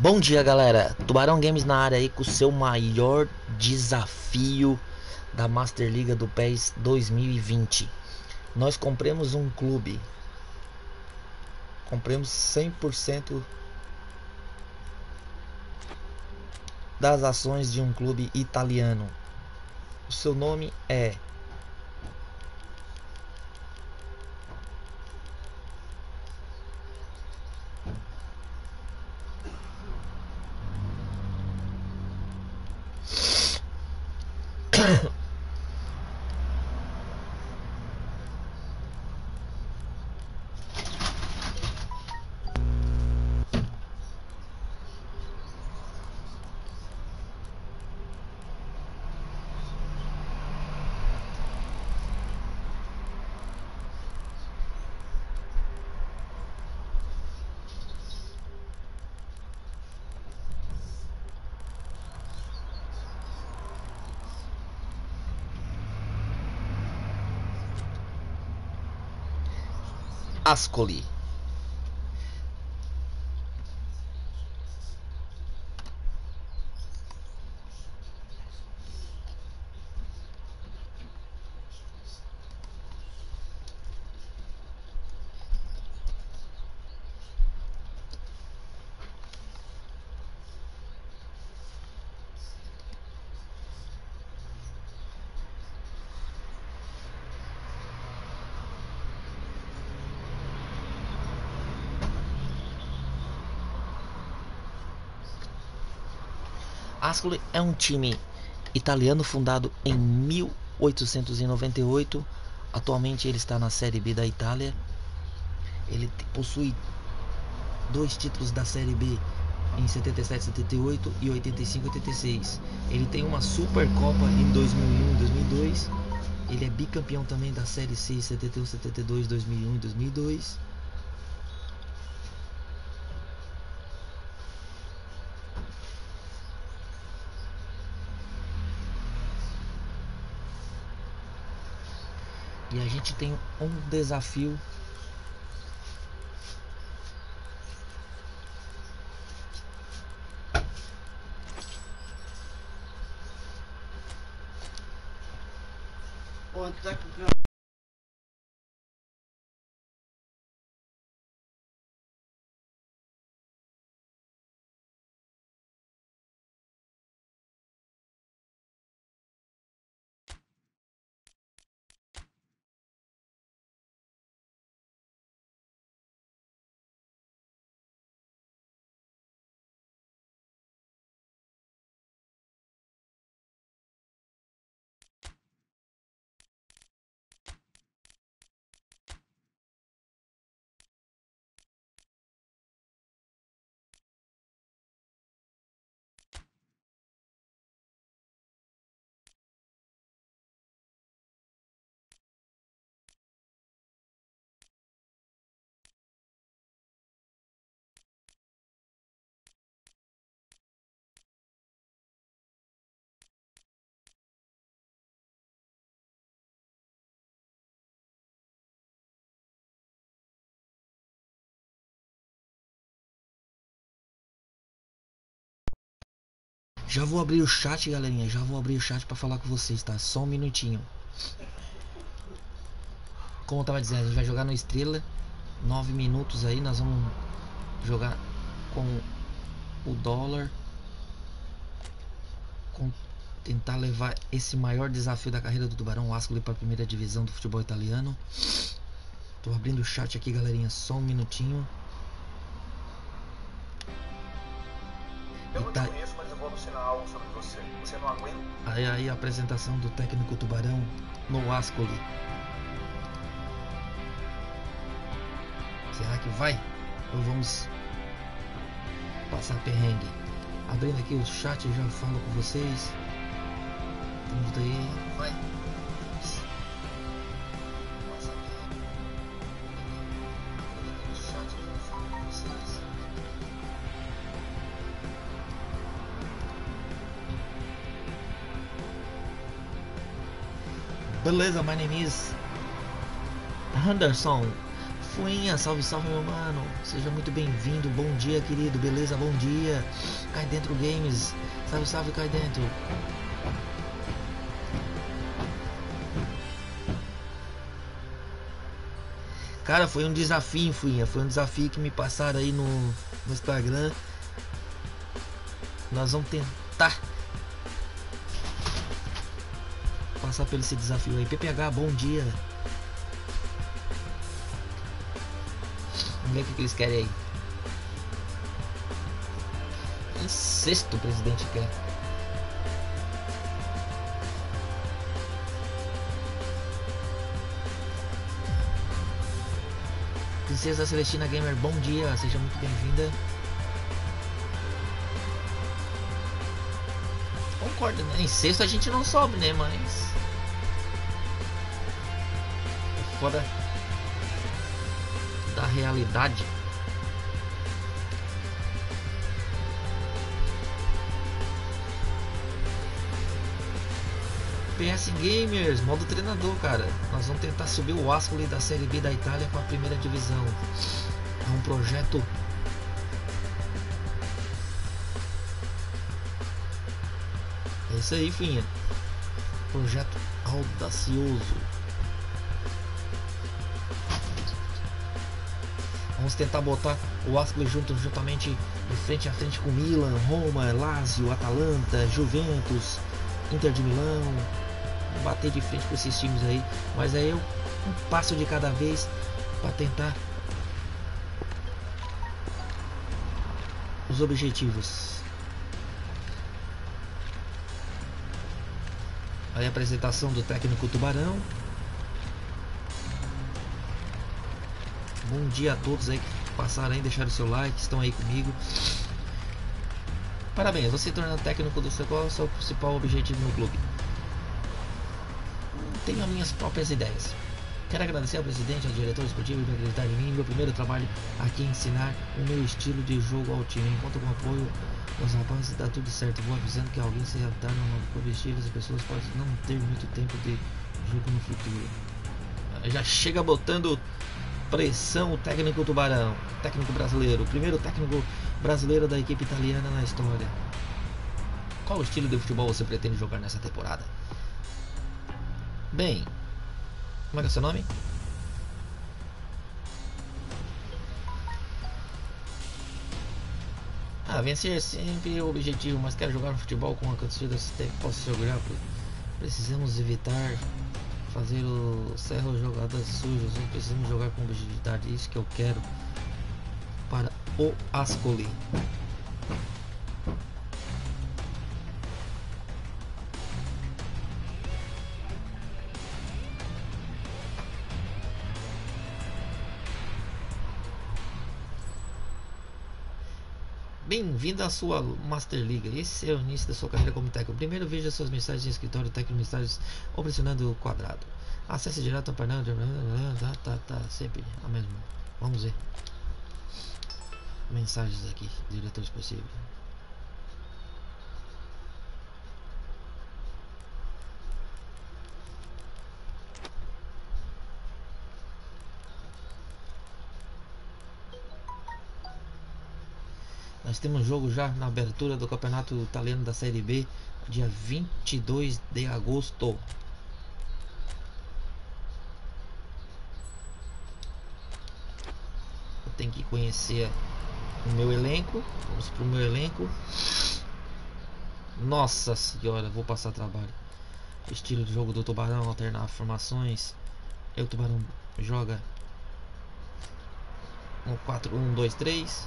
Bom dia, galera. Tubarão Games na área aí com o seu maior desafio da Master Liga do PES 2020. Nós compramos um clube. Compramos 100% das ações de um clube italiano. O seu nome é Ascoli. Ascoli é um time italiano fundado em 1898. Atualmente ele está na Série B da Itália. Ele possui 2 títulos da Série B em 77, 78 e 85, 86. Ele tem uma Supercopa em 2001 e 2002. Ele é bicampeão também da Série C em 71, 72, 2001 e 2002. E a gente tem um desafio Já vou abrir o chat, galerinha. Já vou abrir o chat pra falar com vocês, tá? Só um minutinho. Como eu tava dizendo, a gente vai jogar no Estrela. 9 minutos aí. Nós vamos jogar com o dólar. Tentar levar esse maior desafio da carreira do Tubarão, o Ascoli, para a primeira divisão do futebol italiano. Tô abrindo o chat aqui, galerinha. Só um minutinho. Eu não te conheço, mas eu vou anunciar algo sobre você. Você não aguenta? Aí a apresentação do técnico Tubarão no Ascoli. Será que vai? Ou vamos passar perrengue? Abrindo aqui o chat, eu já falo com vocês. Vamos daí. Vai. Passar perrengue. Abrindo o chat, eu já falo com vocês. Beleza, my name is Henderson Fuinha, salve, salve, meu mano. Seja muito bem-vindo. Bom dia, querido. Beleza? Bom dia. Cai Dentro Games. Salve, salve, Cai Dentro. Cara, foi um desafio, Fuinha. Foi um desafio que me passaram aí no Instagram. Nós vamos tentar passar pelo esse desafio aí. PPH, bom dia. Vamos ver o que eles querem aí. Um sexto presidente quer. Princesa Celestina Gamer, bom dia. Seja muito bem-vinda. Concordo, né? Em sexto a gente não sobe, né? Mas fora da realidade. PS Gamers, modo treinador, cara. Nós vamos tentar subir o Ascoli da Série B da Itália para a primeira divisão. É um projeto é isso aí, Finha. Projeto audacioso. Vamos tentar botar o Ascoli juntamente de frente a frente com Milan, Roma, Lazio, Atalanta, Juventus, Inter de Milão. Bater de frente com esses times aí, mas aí eu um passo de cada vez para tentar os objetivos. Aí a apresentação do técnico Tubarão. Bom dia a todos aí que passaram aí, deixaram o seu like, estão aí comigo. Parabéns, você tornando técnico do seu, qual é o seu principal objetivo no clube? Tenho as minhas próprias ideias. Quero agradecer ao presidente, ao diretor esportivo por acreditar em mim. Meu primeiro trabalho aqui é ensinar o meu estilo de jogo ao time. Enquanto com apoio dos rapazes dá tudo certo. Vou avisando que alguém se adaptar no novo clube estilo, as pessoas podem não ter muito tempo de jogo no futuro. Já chega botando pressão o técnico Tubarão, técnico brasileiro, o primeiro técnico brasileiro da equipe italiana na história. Qual estilo de futebol você pretende jogar nessa temporada? Bem, como é que é o seu nome? Vencer é sempre o objetivo, mas quero jogar futebol com a torcida que posso se orgulhar. Precisamos evitar fazer o Cerro jogadas sujas, não precisamos jogar com objetividade. Isso que eu quero para o Ascoli. Bem-vindo à sua Master League. Esse é o início da sua carreira como técnico. Primeiro veja suas mensagens em escritório técnico mensagens ou pressionando o quadrado. Acesse direto ao painel. Tá, sempre a mesma. Vamos ver. Mensagens aqui, diretores possíveis. Nós temos um jogo já na abertura do campeonato italiano da Série B, dia 22 de agosto. Eu tenho que conhecer o meu elenco. Vamos pro meu elenco. Nossa senhora, vou passar trabalho. Estilo de jogo do Tubarão, alternar formações. O Tubarão joga no 4-1-2-3.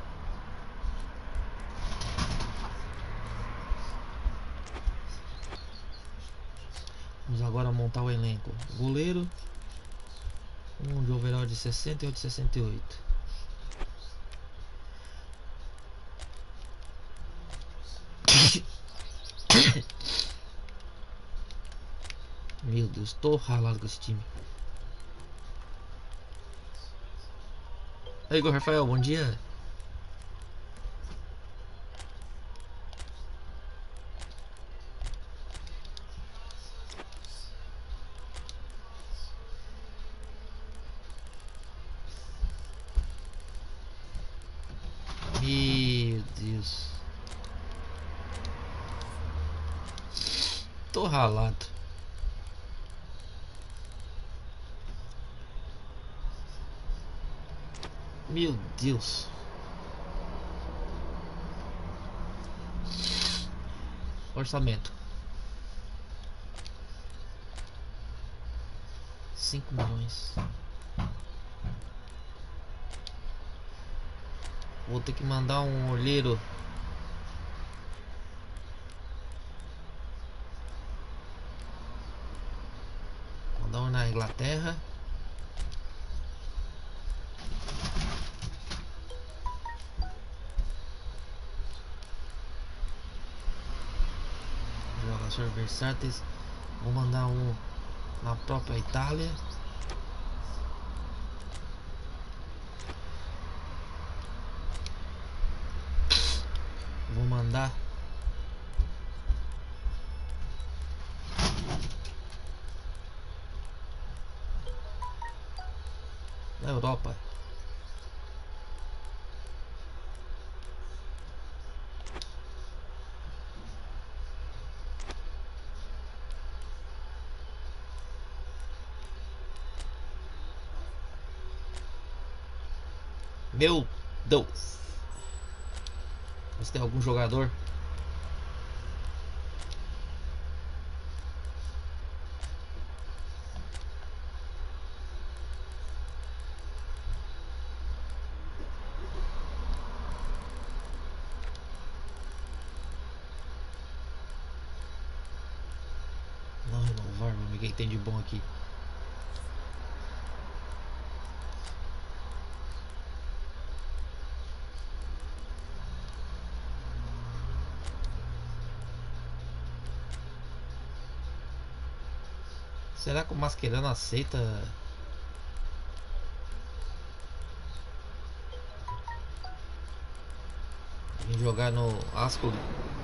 Vamos agora montar o elenco. Goleiro, um de overall de 60 e outro de 68. Meu Deus, tô ralado com esse time. Aí, Igor Rafael, bom dia. Tô ralado. Meu Deus. Orçamento 5 milhões. Vou ter que mandar um olheiro. Mandar um na Inglaterra. Jogadores versáteis. Vou mandar um na própria Itália. Vou mandar na Europa. Meu Deus. Mas tem algum jogador? Não renovar, vamos ver quem tem de bom aqui. Será que o Mascherano aceita? Em jogar no Ascoli?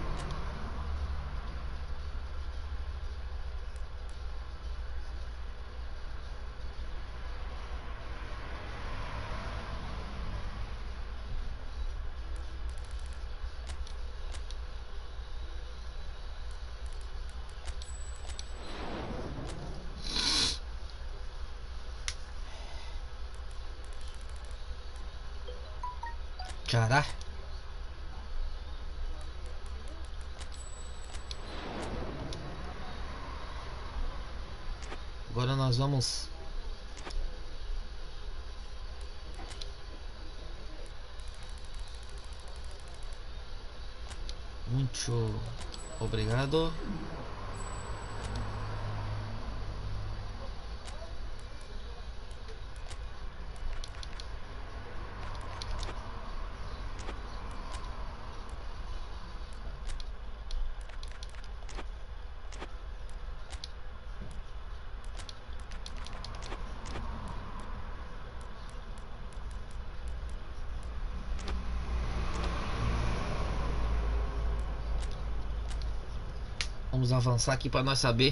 Cará. Agora nós vamos muito obrigado. Vamos avançar aqui para nós saber.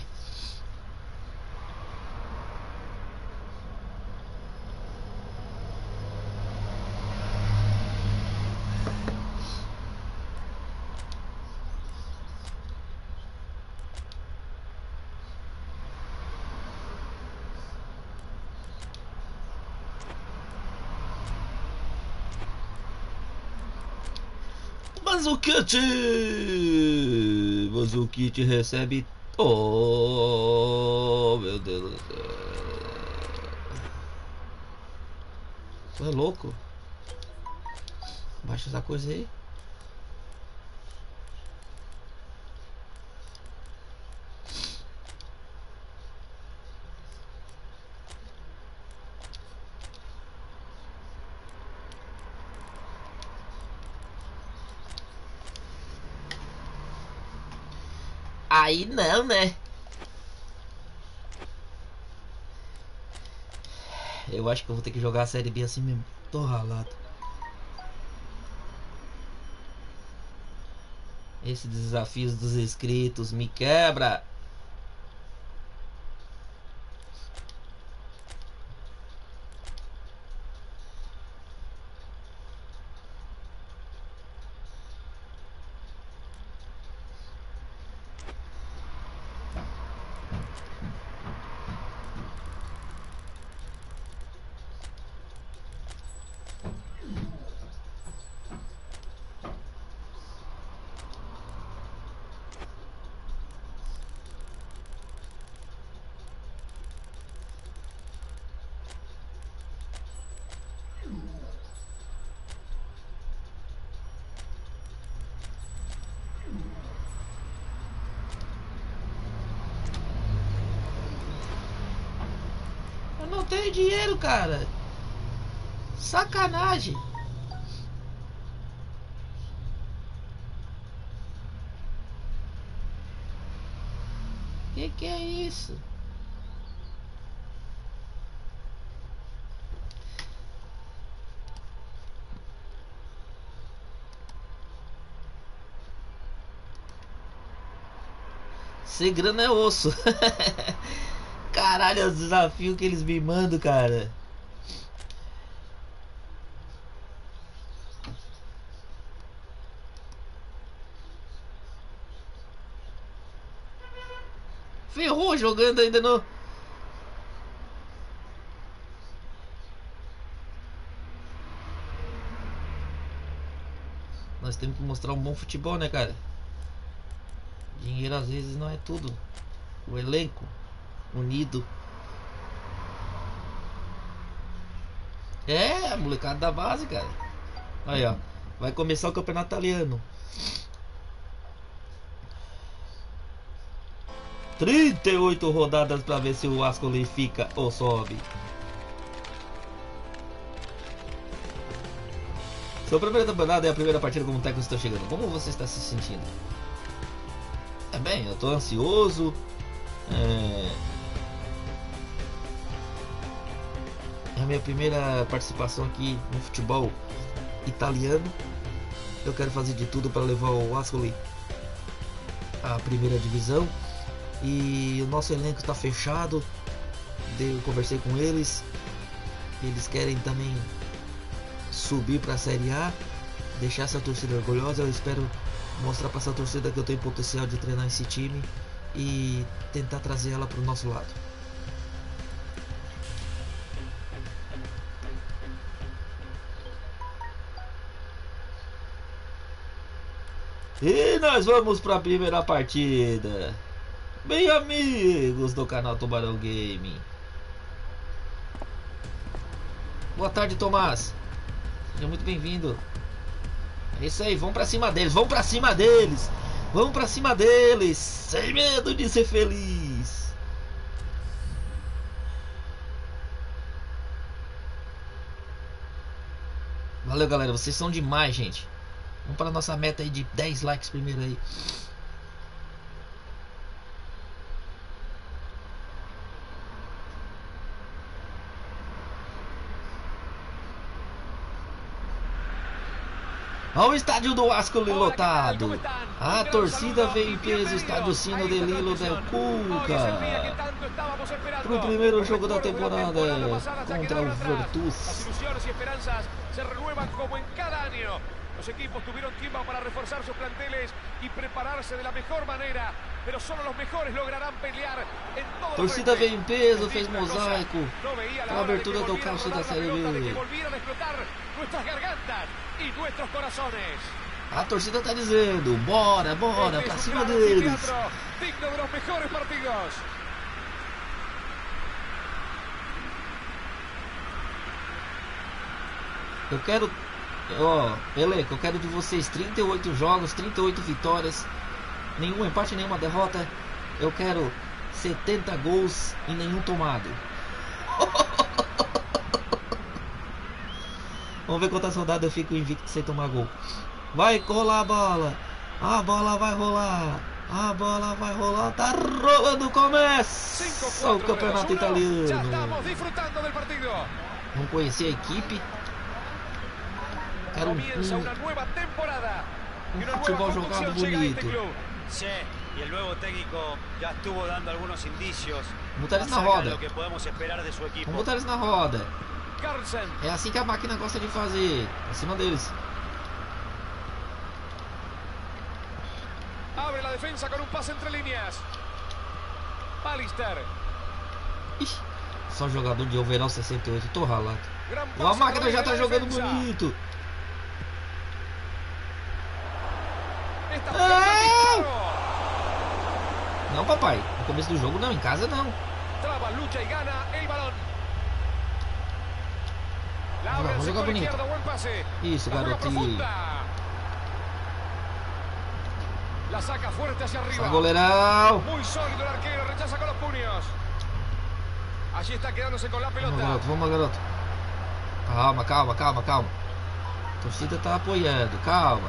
Mazukite recebe. Oh, meu Deus do céu. Você é louco? Baixa essa coisa aí. Aí não, né? Eu acho que eu vou ter que jogar a série B assim mesmo. Tô ralado. Esses desafios dos inscritos me quebra. não tenho dinheiro, cara. Sacanagem. Que é isso? Ser grana é osso. Caralho, é o desafio que eles me mandam, cara. Ferrou jogando ainda no... Nós temos que mostrar um bom futebol, né, cara? Dinheiro às vezes não é tudo. O elenco unido. É, a molecada da base, cara. Aí, ó. Vai começar o campeonato italiano. 38 rodadas pra ver se o Ascoli fica ou sobe. Sua primeira temporada é a primeira partida como técnico está chegando. Como você está se sentindo? É bem, eu tô ansioso. É a minha primeira participação aqui no futebol italiano. Eu quero fazer de tudo para levar o Ascoli à primeira divisão. E o nosso elenco está fechado. Eu conversei com eles. Eles querem também subir para a Série A, deixar essa torcida orgulhosa. Eu espero mostrar para essa torcida que eu tenho potencial de treinar esse time e tentar trazer ela para o nosso lado. E nós vamos para a primeira partida. Bem, amigos do canal Tubarão Game. Boa tarde, Tomás. Seja muito bem-vindo. É isso aí, vamos pra cima deles, vamos pra cima deles. Vamos pra cima deles, sem medo de ser feliz. Valeu, galera, vocês são demais, gente. Vamos pra nossa meta aí de 10 likes primeiro aí. Olha o estádio do Ascoli lotado. A torcida veio em peso, estádio Sino de Lilo del Cuca. Para o primeiro jogo da temporada contra o Virtus. Los equipos tuvieron tiempo para reforzar sus planteles y prepararse de la mejor manera, pero solo los mejores lograrán pelear en todo. Torcida veio em peso, fez mosaico para a abertura do caixa da Série B. A torcida tá dizendo, bora, bora, pra cima deles. Digno de los mejores partidos. Eu quero, elenco, eu quero de vocês 38 jogos, 38 vitórias, nenhum empate, nenhuma derrota. Eu quero 70 gols e nenhum tomado. Vamos ver quantas rodadas eu fico invicto sem tomar gol. Vai rolar a bola vai rolar, a bola vai rolar, tá rolando, começa o campeonato italiano. Vamos conhecer a equipe. Quero um futebol jogado bonito. Y el nuevo técnico ya estuvo dando algunos indicios na roda. de lo que podemos esperar de su equipo. Vamos botar eles na roda. É assim que a máquina gosta de fazer. Acima deles. Abre la defensa con un pase entre líneas. Alister. Ixi, só jogador de overall 68. Tô ralado. A máquina já tá jogando bonito. Não, papai. No começo do jogo não, em casa não. Traba, lucha y gana el balón. Vamos jogar bonito. Isso, garotinho. La saca fuerte hacia arriba. Goleirão. Muy sólido el arquero, rechaza con los puños. Allí está quedándose con la pelota. Vamos, garoto. Calma. A torcida tá apoiando, calma.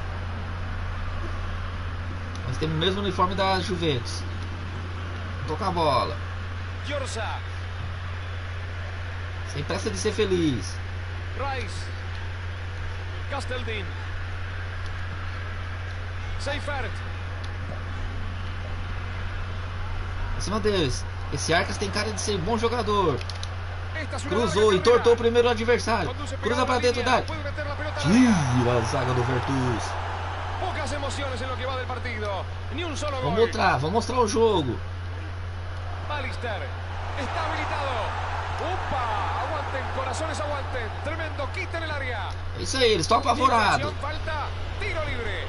Nós temos o mesmo uniforme da Juventus. Toca a bola. Giorza. Sem pressa de ser feliz. Rice. Casteldin. Seifert. Em cima deles. Esse Arcas tem cara de ser bom jogador. Cruzou, entortou o primeiro adversário. Cruza para dentro da área. Tira a zaga do Virtus. Poucas emociones en lo que va del partido. Ni un solo gol. Vamos mostrar o jogo. Alister está habilitado. ¡Upa! Aguanten, corazones, aguanten. Tremendo quita en el área. É isso aí, eles estão apavorados. Falta, tiro libre.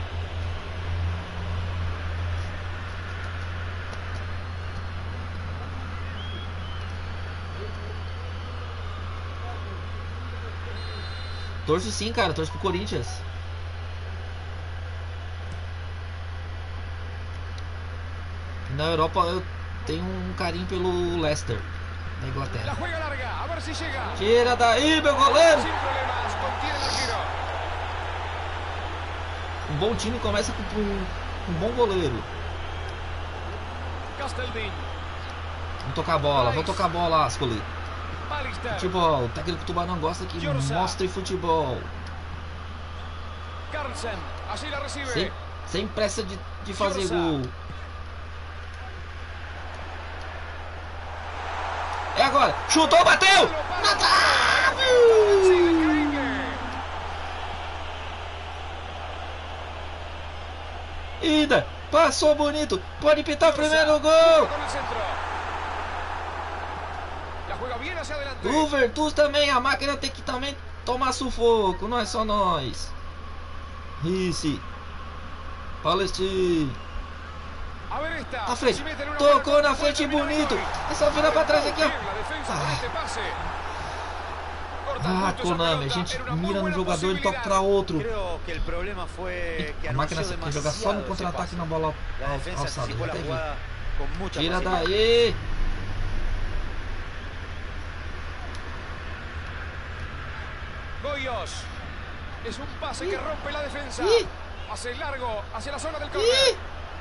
Torço sim, cara, torço pro Corinthians. Na Europa eu tenho um carinho pelo Leicester, da Inglaterra. Tira daí, meu goleiro! Um bom time começa com um bom goleiro. Vamos tocar a bola, Ascoli. Futebol, o técnico Tubarão gosta que mostre futebol. Sem pressa de fazer gol. É agora, chutou, bateu! Ida, passou bonito, pode pitar o primeiro gol! O Virtus também, a máquina tem que também tomar sufoco, não é só nós. Rice, Palestine. Na frente, tocou na frente bonito. É só virar pra trás aqui, ó. Konami, a gente mira no jogador e toca pra outro. A máquina quer jogar só no contra-ataque na bola alçada. Tira daí. Goyos. Es un pase que rompe la defensa. Pase largo hacia la zona del córner.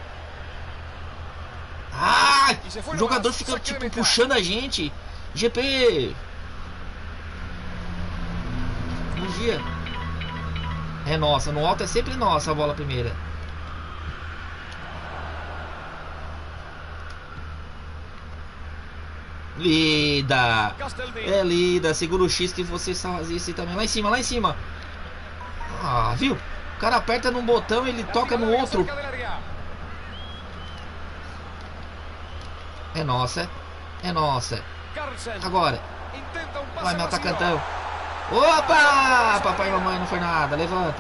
Ah, o jogador fica tipo puxando a gente. GP. Vigia. É nossa, no alto é sempre nossa a bola primeira. Lida. É Lida, segura o X que você fazia isso também. Lá em cima. Ah, viu? O cara aperta num botão e ele toca no outro. É nossa. Agora. Vai, meu atacantão. Opa! Papai e mamãe não foi nada. Levanta.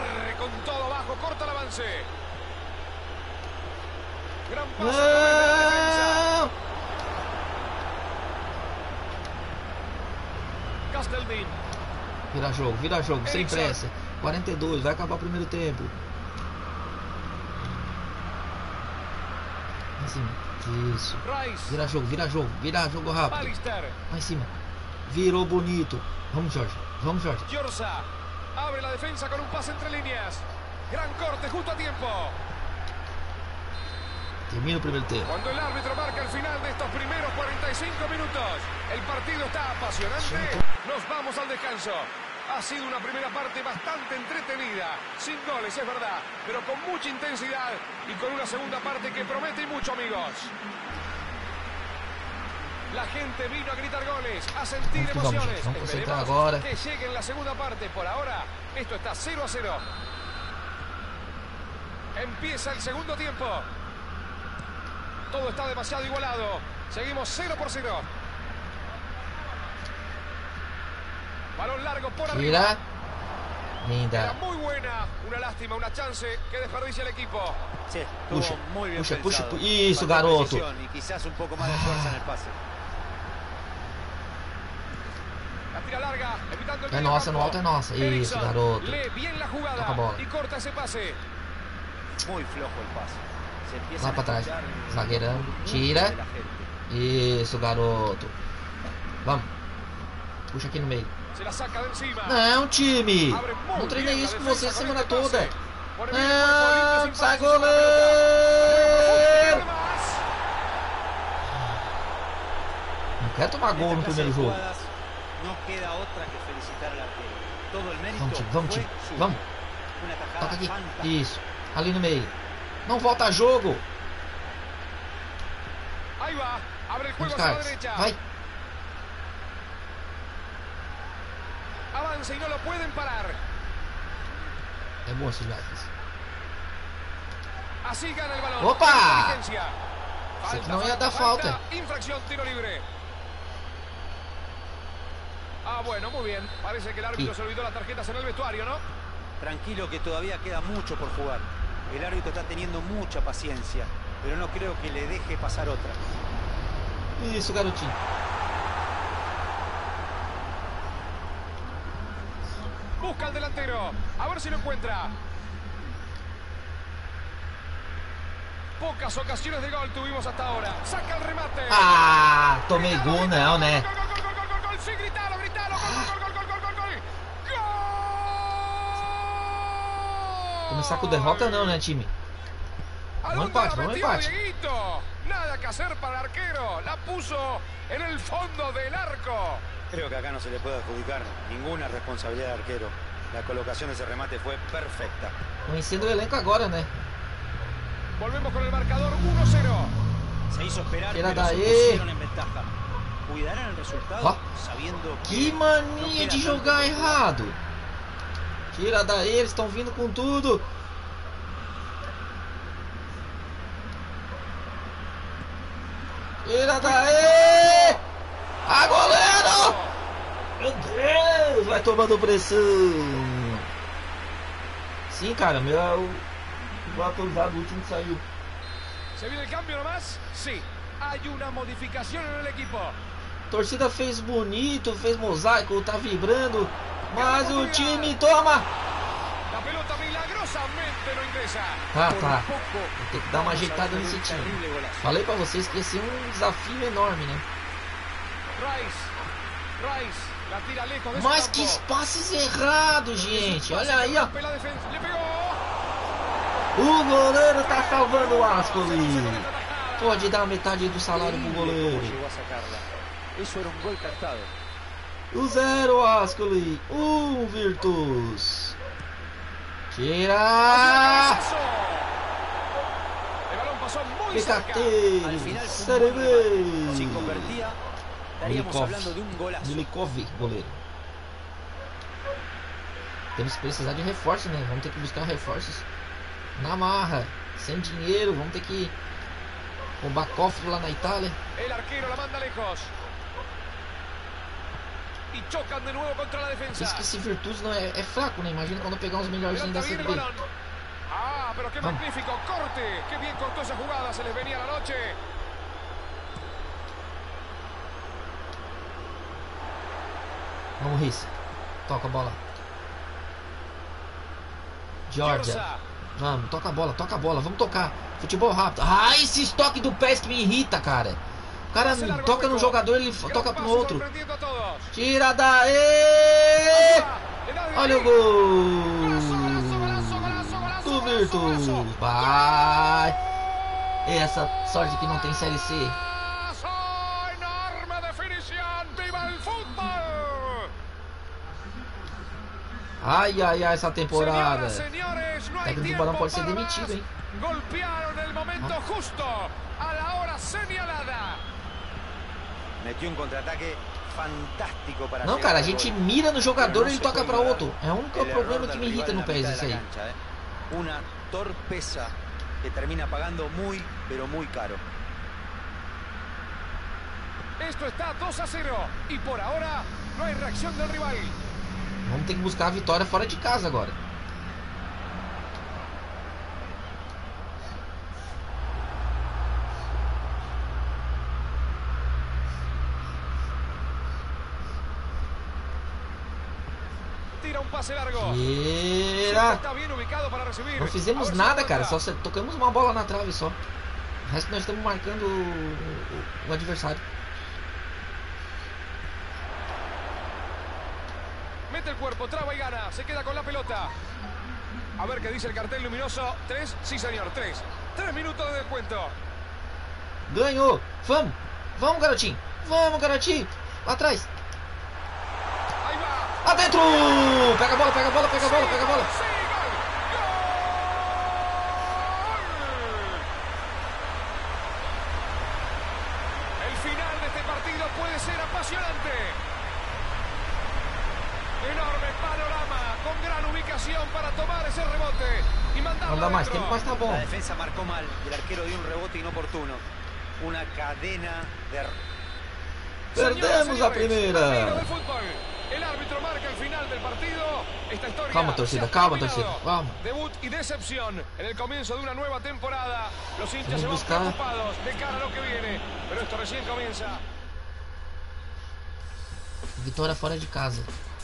Não! Vira jogo, sem pressa. 42, vai acabar o primeiro tempo. Assim. Isso. Vira jogo rápido. Lá em cima. Virou bonito. Vamos, Jorge. Giorza abre la defensa con un pase entre líneas. Gran corte justo a tiempo. Termina o primeiro tempo. Cuando el árbitro marca el final de estos primeros 45 minutos, el partido está apasionante. Nos vamos al descanso. Ha sido una primera parte bastante entretenida, sin goles, es verdad, pero con mucha intensidad y con una segunda parte que promete y mucho, amigos. La gente vino a gritar goles, a sentir emociones. Esperemos que llegue en la segunda parte. Por ahora, esto está 0-0. Empieza el segundo tiempo. Todo está demasiado igualado. Seguimos 0-0. Balón largo por arriba. Linda. Era muy buena. Una lástima, una chance que desperdicia el equipo. Sí, puxa, muy bien puxa. Isso, garoto. Y quizás un poco más de fuerza en el pase. La tira larga, evitando el é nossa, no alto é nossa. Isso, garoto. Lee bien la jugada y corta ese pase. Muy flojo el pase. Vai pra trás. Zagueirão. Tira. Isso, garoto. Vamos. Puxa aqui no meio. Se la saca de encima. Não, time. Abre muy Não treinei bien isso la com defensa você a con semana este toda. pase. Pone bien el cuerpo, limpio, Não, sin sai falta, se lleva la goleiro. pelota. Não quer tomar gol no primeiro jogo. No queda otra que felicitar al arquero. Todo el mérito Vamos, time. Vamos, fue time. suyo. Vamos. Una tajada Toca aqui. fantástica. Isso. Ali no meio. Não volta a jogo. Ahí va. Abre el juego Vamos, hacia la Carlos. derecha. Vai. Avanza y no lo pueden parar. É bom esses jogadores. Así gana el balón. Opa! Inteligencia. Isso aqui não ia dar falta. Infracción, tiro libre. Ah, bueno, muy bien. Parece que el árbitro Sí. se olvidó las tarjetas en el vestuario, ¿no? Tranquilo que todavía queda mucho por jugar. El árbitro está teniendo mucha paciencia, pero no creo que le deje pasar otra. Isso, garotinho. Busca al delantero. A ver si lo encuentra. Pocas ocasiones de gol tuvimos hasta ahora. Saca el remate. Ah, tomei gol não, né? Gol, gol, gol, gol, gol, gol, gol. Sí, gritalo, gritalo. Gol, gol, gol, gol, gol, gol, gol. Gol. Começar com derrota não, né, time? ¿A Vamos dónde empate, la vamos metió empate. Dieguito? Nada que hacer para el arquero. La puso en el fondo del arco. Creo que acá no se le puede adjudicar ninguna responsabilidad al arquero. La colocación de ese remate fue perfecta. Conhecendo o elenco agora, né? Volvemos con el marcador 1-0. Se hizo esperar, Tira pero se daí. pusieron en ventaja. Cuidarán el resultado Ó. sabiendo Que no mania queda de tanto jogar tiempo. errado. Tira daí, eles estão vindo com tudo. Tira daí! A goleiro! Meu Deus! Vai tomando pressão. Sim, cara, meu é o atualizado, o último que saiu. ¿Se viene el cambio nomás? Sí. Hay una modificación en el equipo. A torcida fez bonito, fez mosaico, tá vibrando. Mas o time toma! La pelota milagrosamente no ingresa. Ah, Por tá. poco Vou ter que dar uma ajeitada estamos nesse ante un time. terrible golazo. Falei pra vocês que ia ser um desafio enorme, né? Rice la tira lejos de Mas su que campo. passes errados, gente. Olha aí, ó. Rompe la defensa. Le pegó. O goleiro tá salvando o Ascoli. Con esta tajada. Pode dar metade do salário pro Increíble cómo goleiro. llegó a sacarla. Eso era un gol cantado. O 0 Ascoli. Virtus. Tira. Cabezazo. El balón pasó muy cerca. Al Picateiro. final fue Série un buen remate. Si B. convertía, estaríamos hablando de un golazo. Milikov, goleiro. Temos que precisar de reforços, né? Vamos ter que buscar reforços na marra. Sem dinheiro, vamos ter que roubar cofre lá na Itália. El arquero la manda lejos. Y chocan de nuevo contra la defensa. Isso que esse Virtus não é fraco, né? Imagina quando pegar uns melhorzinhos da Pelota Série viene el B. balón. Ah, pero qué Vamos. magnífico corte. Qué bien cortó esa jugada. Se les venía la noche. Vamos, Riz. Toca a bola. Georgia. Forza. Vamos, toca a bola, vamos tocar. Futebol rápido. Ah, esse estoque do pés que me irrita, cara. O cara Pase largo toca al no hueco. jogador, ele Gran toca pro pase outro. sorprendiendo a todos. Tira daí! Le da de Olha o ahí. gol! Golazo, golazo, golazo, golazo, Do golazo, Virtus. golazo. Vai! Essa sorte que não tem Série C. Golazo, enorme definición. ¡Viva el fútbol! Ai, ai, ai, essa temporada. Señoras, señores, no O hay técnico do tiempo Barão pode ser para demitido, más. hein? Golpearon el momento justo, a la hora señalada. Metió un contraataque fantástico para Não, llegar cara, a al gente gol. mira no jogador Pero e no ele se toca puede pra ignorar outro. É o único el error problema del que me rival irrita en no la mitad PES de la aí. cancha, Una torpeza que termina pagando muy, pero muy caro. Esto está 2-0 y por ahora no hay reacción del rival. Vamos ter que buscar a vitória fora de casa agora. Tira un pase largo. Tira! Está bien ubicado para recibir. Não fizemos A ver si nada, encuentra. cara. Só tocamos uma bola na trave só. O resto nós estamos marcando o adversário. Mete el cuerpo, traba y gana. Se queda con la pelota. A ver qué dice el cartel luminoso. 3, sí señor, 3. 3 minutos de descuento. Ganhou! Vamos! Vamos, garotinho! Vamos, garotinho! Lá atrás! Ahí va. Lá dentro! Pega a bola, pega a bola, pega a bola, pega a bola! Sí, gol. ¡Gol! El final de este partido puede ser apasionante. Enorme panorama, con gran ubicación para tomar ese rebote y mandarlo Não dá mais adentro. tempo, mas tá bom. La defensa marcó mal y el arquero dio un rebote inoportuno. Una cadena de... Perdemos a primeira! Amigo del fútbol, el árbitro marca el final del partido. Esta historia Calma, torcida, se ha calma, terminado. torcida, vamos. Debut y decepción en el comienzo de una nueva temporada. Los hinchas Vamos se van buscar. preocupados de cara a lo que viene, pero esto recién comienza. Vitória fora de casa.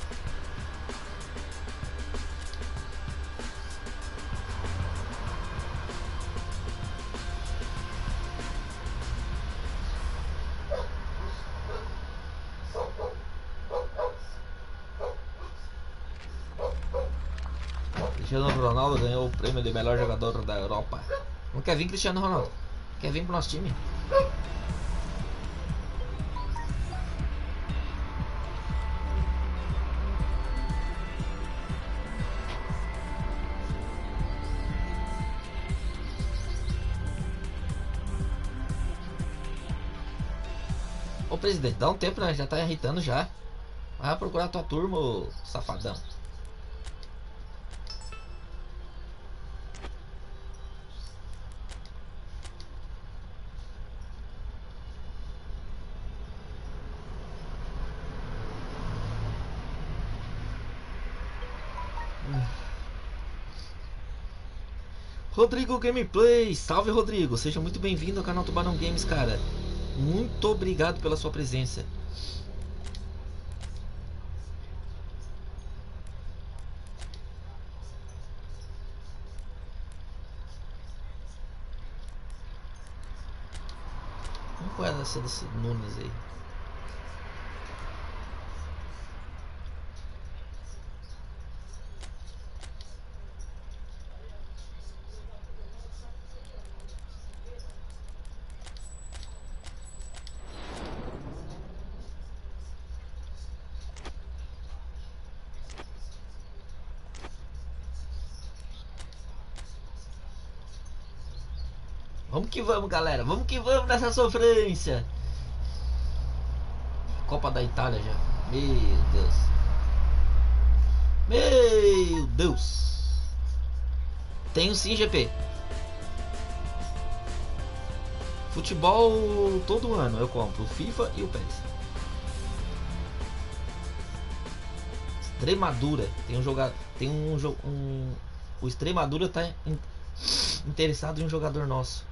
Cristiano Ronaldo ganhou o prêmio de melhor jogador da Europa. Não quer vir, Cristiano Ronaldo? Quer vir pro nosso time? Ô presidente, dá um tempo, né? Já tá irritando já. Vai procurar tua turma, ô safadão. Rodrigo Gameplay, salve Rodrigo, seja muito bem-vindo ao canal Tubarão Games, cara. Muito obrigado pela sua presença. Qual é essa desse Nunes aí? Vamos que vamos, galera. Vamos que vamos nessa sofrência. Copa da Itália já. Meu Deus. Meu Deus. Tenho sim, GP. Futebol todo ano eu compro o FIFA e o PES. Extremadura. Tem um jogador. Tem o Extremadura tá interessado em um jogador nosso.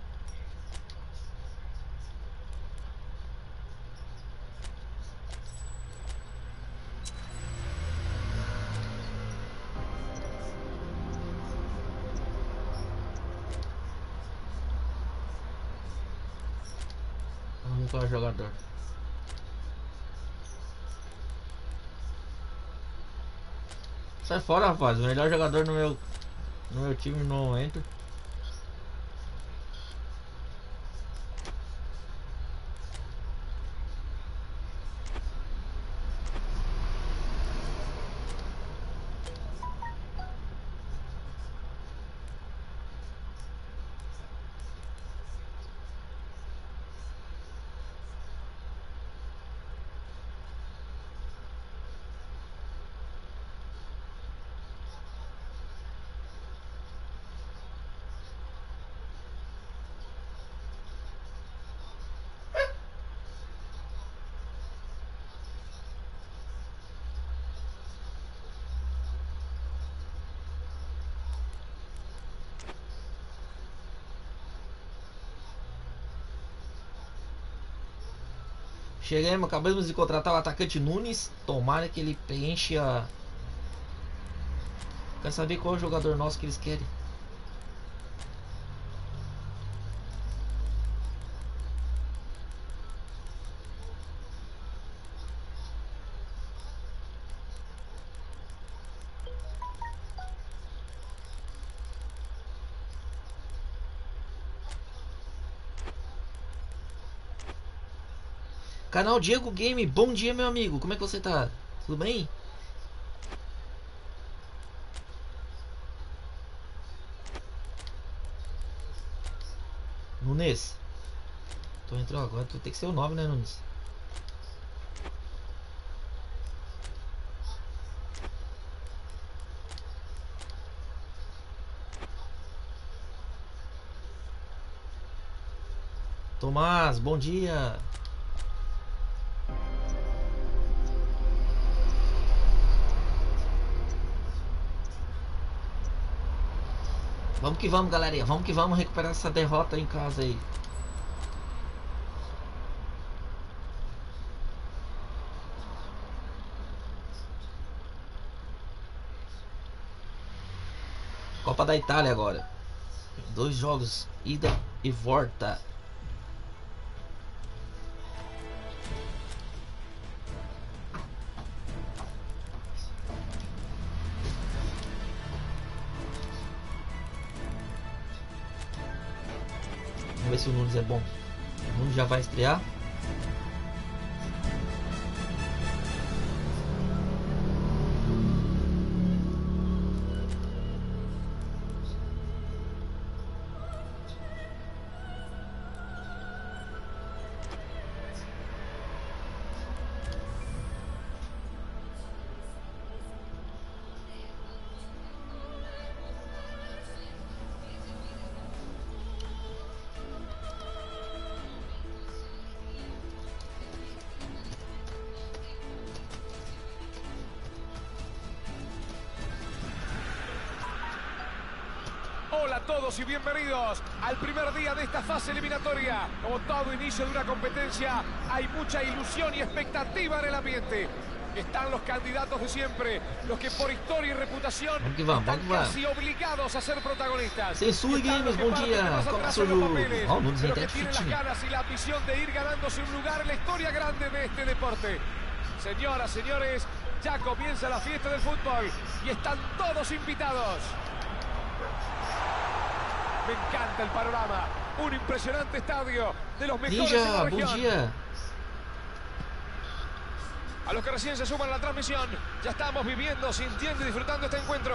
Qual é o jogador? Sai fora, rapaz. O melhor jogador no meu time no momento. Chegamos, acabamos de contratar o atacante Nunes. Tomara que ele preenche a... Quer saber qual é o jogador nosso que eles querem? Canal Diego Game, bom dia, meu amigo. Como é que você tá? Tudo bem? Nunes. Tô entrando agora, tu tem que ser o 9, né, Nunes? Tomás, bom dia. Vamos que vamos, galerinha. Vamos que vamos recuperar essa derrota em casa aí. Copa da Itália agora. 2 jogos, ida e volta. Vamos ver se o Nunes é bom. O Nunes já vai estrear. Hola a todos y bienvenidos al primer día de esta fase eliminatoria. Como todo inicio de una competencia, hay mucha ilusión y expectativa en el ambiente. Están los candidatos de siempre, los que por historia y reputación están casi obligados a ser protagonistas. Sensui Games, bom dia. Começa o jogo. Ó, o Nunes Pero até que tienen las fitinho. ganas y la ambición de ir ganándose un lugar en la historia grande de este deporte. Señoras, señores, ya comienza la fiesta del fútbol y están todos invitados. Me encanta el panorama. Un impresionante estadio de los mejores de la Ninja, bom región. dia. A los que recién se suman a la transmisión, ya estamos viviendo, sintiendo y disfrutando este encuentro.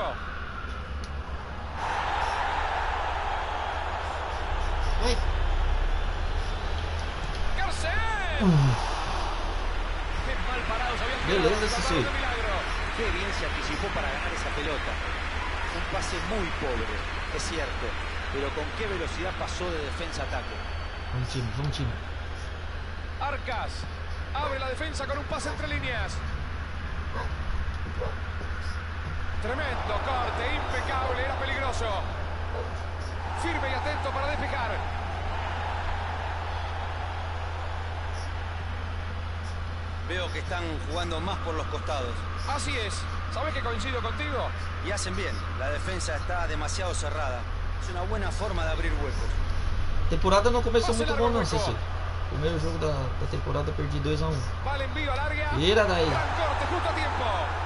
Ai. ¡Garcés! ¡Qué mal parados habían quedado! Beleza, Los Sissi. de milagro. Qué bien se anticipó para ganar esa pelota. Un pase muy pobre, es cierto, pero con qué velocidad pasó de defensa a ataque. Vamos time, vamos time. Arcas abre la defensa con un pase entre líneas. Tremendo corte, impecable, era peligroso. Firme y atento para despejar. Veo que están jugando más por los costados. Así es. ¿Sabes que coincido contigo? Y hacen bien, la defensa está demasiado cerrada. Es una buena forma de abrir huecos. A temporada não começou Passa muito largo, bom não, Marco. Ceci. Primeiro jogo da temporada perdi 2-1. Va el envío al área. Tira daí. Gran corte, justo a tiempo.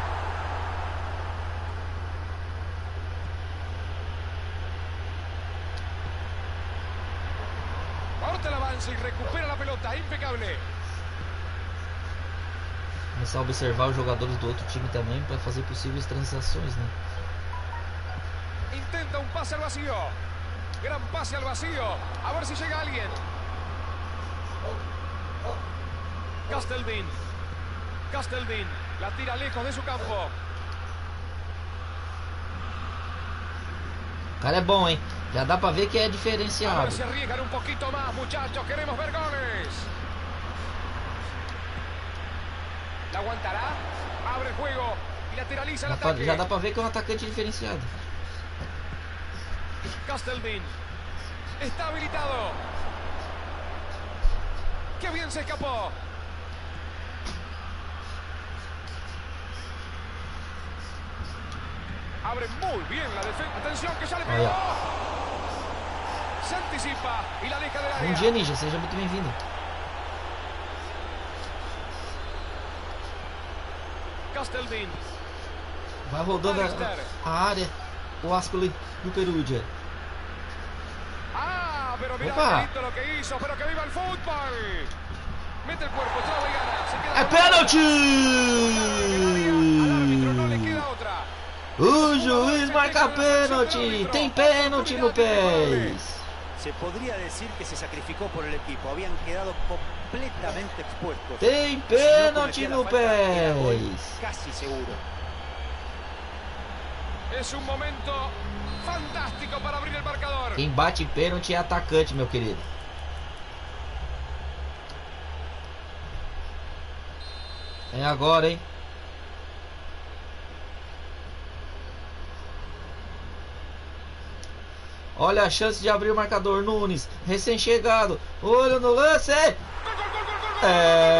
Corta el avance y recupera la pelota. Impecable. Começar a observar os jogadores do outro time também para fazer possíveis transações, né? Intenta un pase al vacío. Gran pase al vacío. A ver si llega alguien. Castelvin. Castelvin. La tira lejos de su campo. O cara é bom, hein? Já dá pra ver que é A diferenciado. ver si arriesgan un poquito más, muchachos. Queremos ver goles. ¿La aguantará? Abre el juego y lateraliza el ataque. Já dá pra ver que é um atacante diferenciado. Castelvin. Está habilitado. ¡Qué bien se escapó! Abre muy bien la defensa. Atención que ya le pegó. Se anticipa y la deja del área. Bom dia, Ninja. Seja muito bem-vindo. Castelvin. Vai rodando a área. O Ascoli do Perugia. Ah, pero mira Opa. qué lindo lo que hizo. Pero que viva el fútbol. Mete el cuerpo, traba y gana. Se queda É pênalti! al árbitro no le queda otra. O juiz marca pênalti. Tem pênalti no PES. Se podría decir que se sacrificó por el equipo. Habían quedado completamente expuestos. Tem Si pênalti no no cometía la falta, era gol, PES. casi seguro. Es un momento fantástico para abrir el marcador. Quem bate pênalti é atacante, meu querido. É agora, hein? Olha a chance de abrir o marcador. Nunes, recém-chegado. Olho no lance. Gol, gol, gol, gol, gol, gol.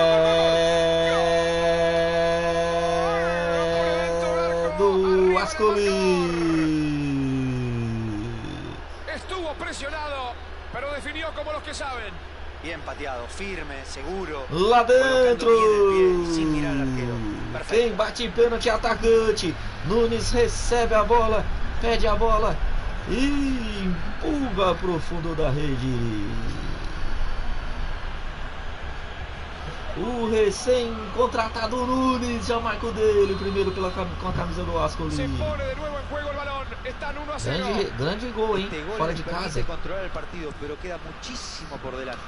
É do Ascoli. Estuvo presionado, pero definió como los que saben. Bien pateado, firme, seguro. Lá dentro. Colocando bien el pie, sin mirar al arquero. Perfecto. Quem bate pênalti é atacante. Nunes recebe a bola, pede a bola e empurra pro fundo da rede. O recém-contratado Nunes já marca o dele, primeiro com a camisa do Ascoli. Se pone de nuevo en juego el balón. Están 1-0. Grande gol, hein? Este gol Fora les de permite casa. controlar el partido, pero queda muchísimo por delante.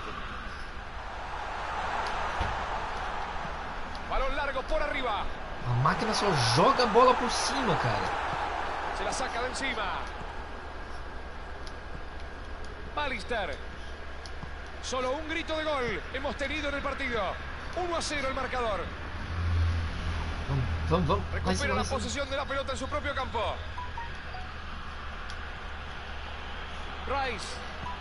Balón largo por arriba. A máquina só joga a bola por cima, cara. Se la saca de encima. Ballister. Solo un grito de gol hemos tenido en el partido. 1-0 el marcador. Vamos. Recupera la posesión de la pelota en su propio campo. Rice.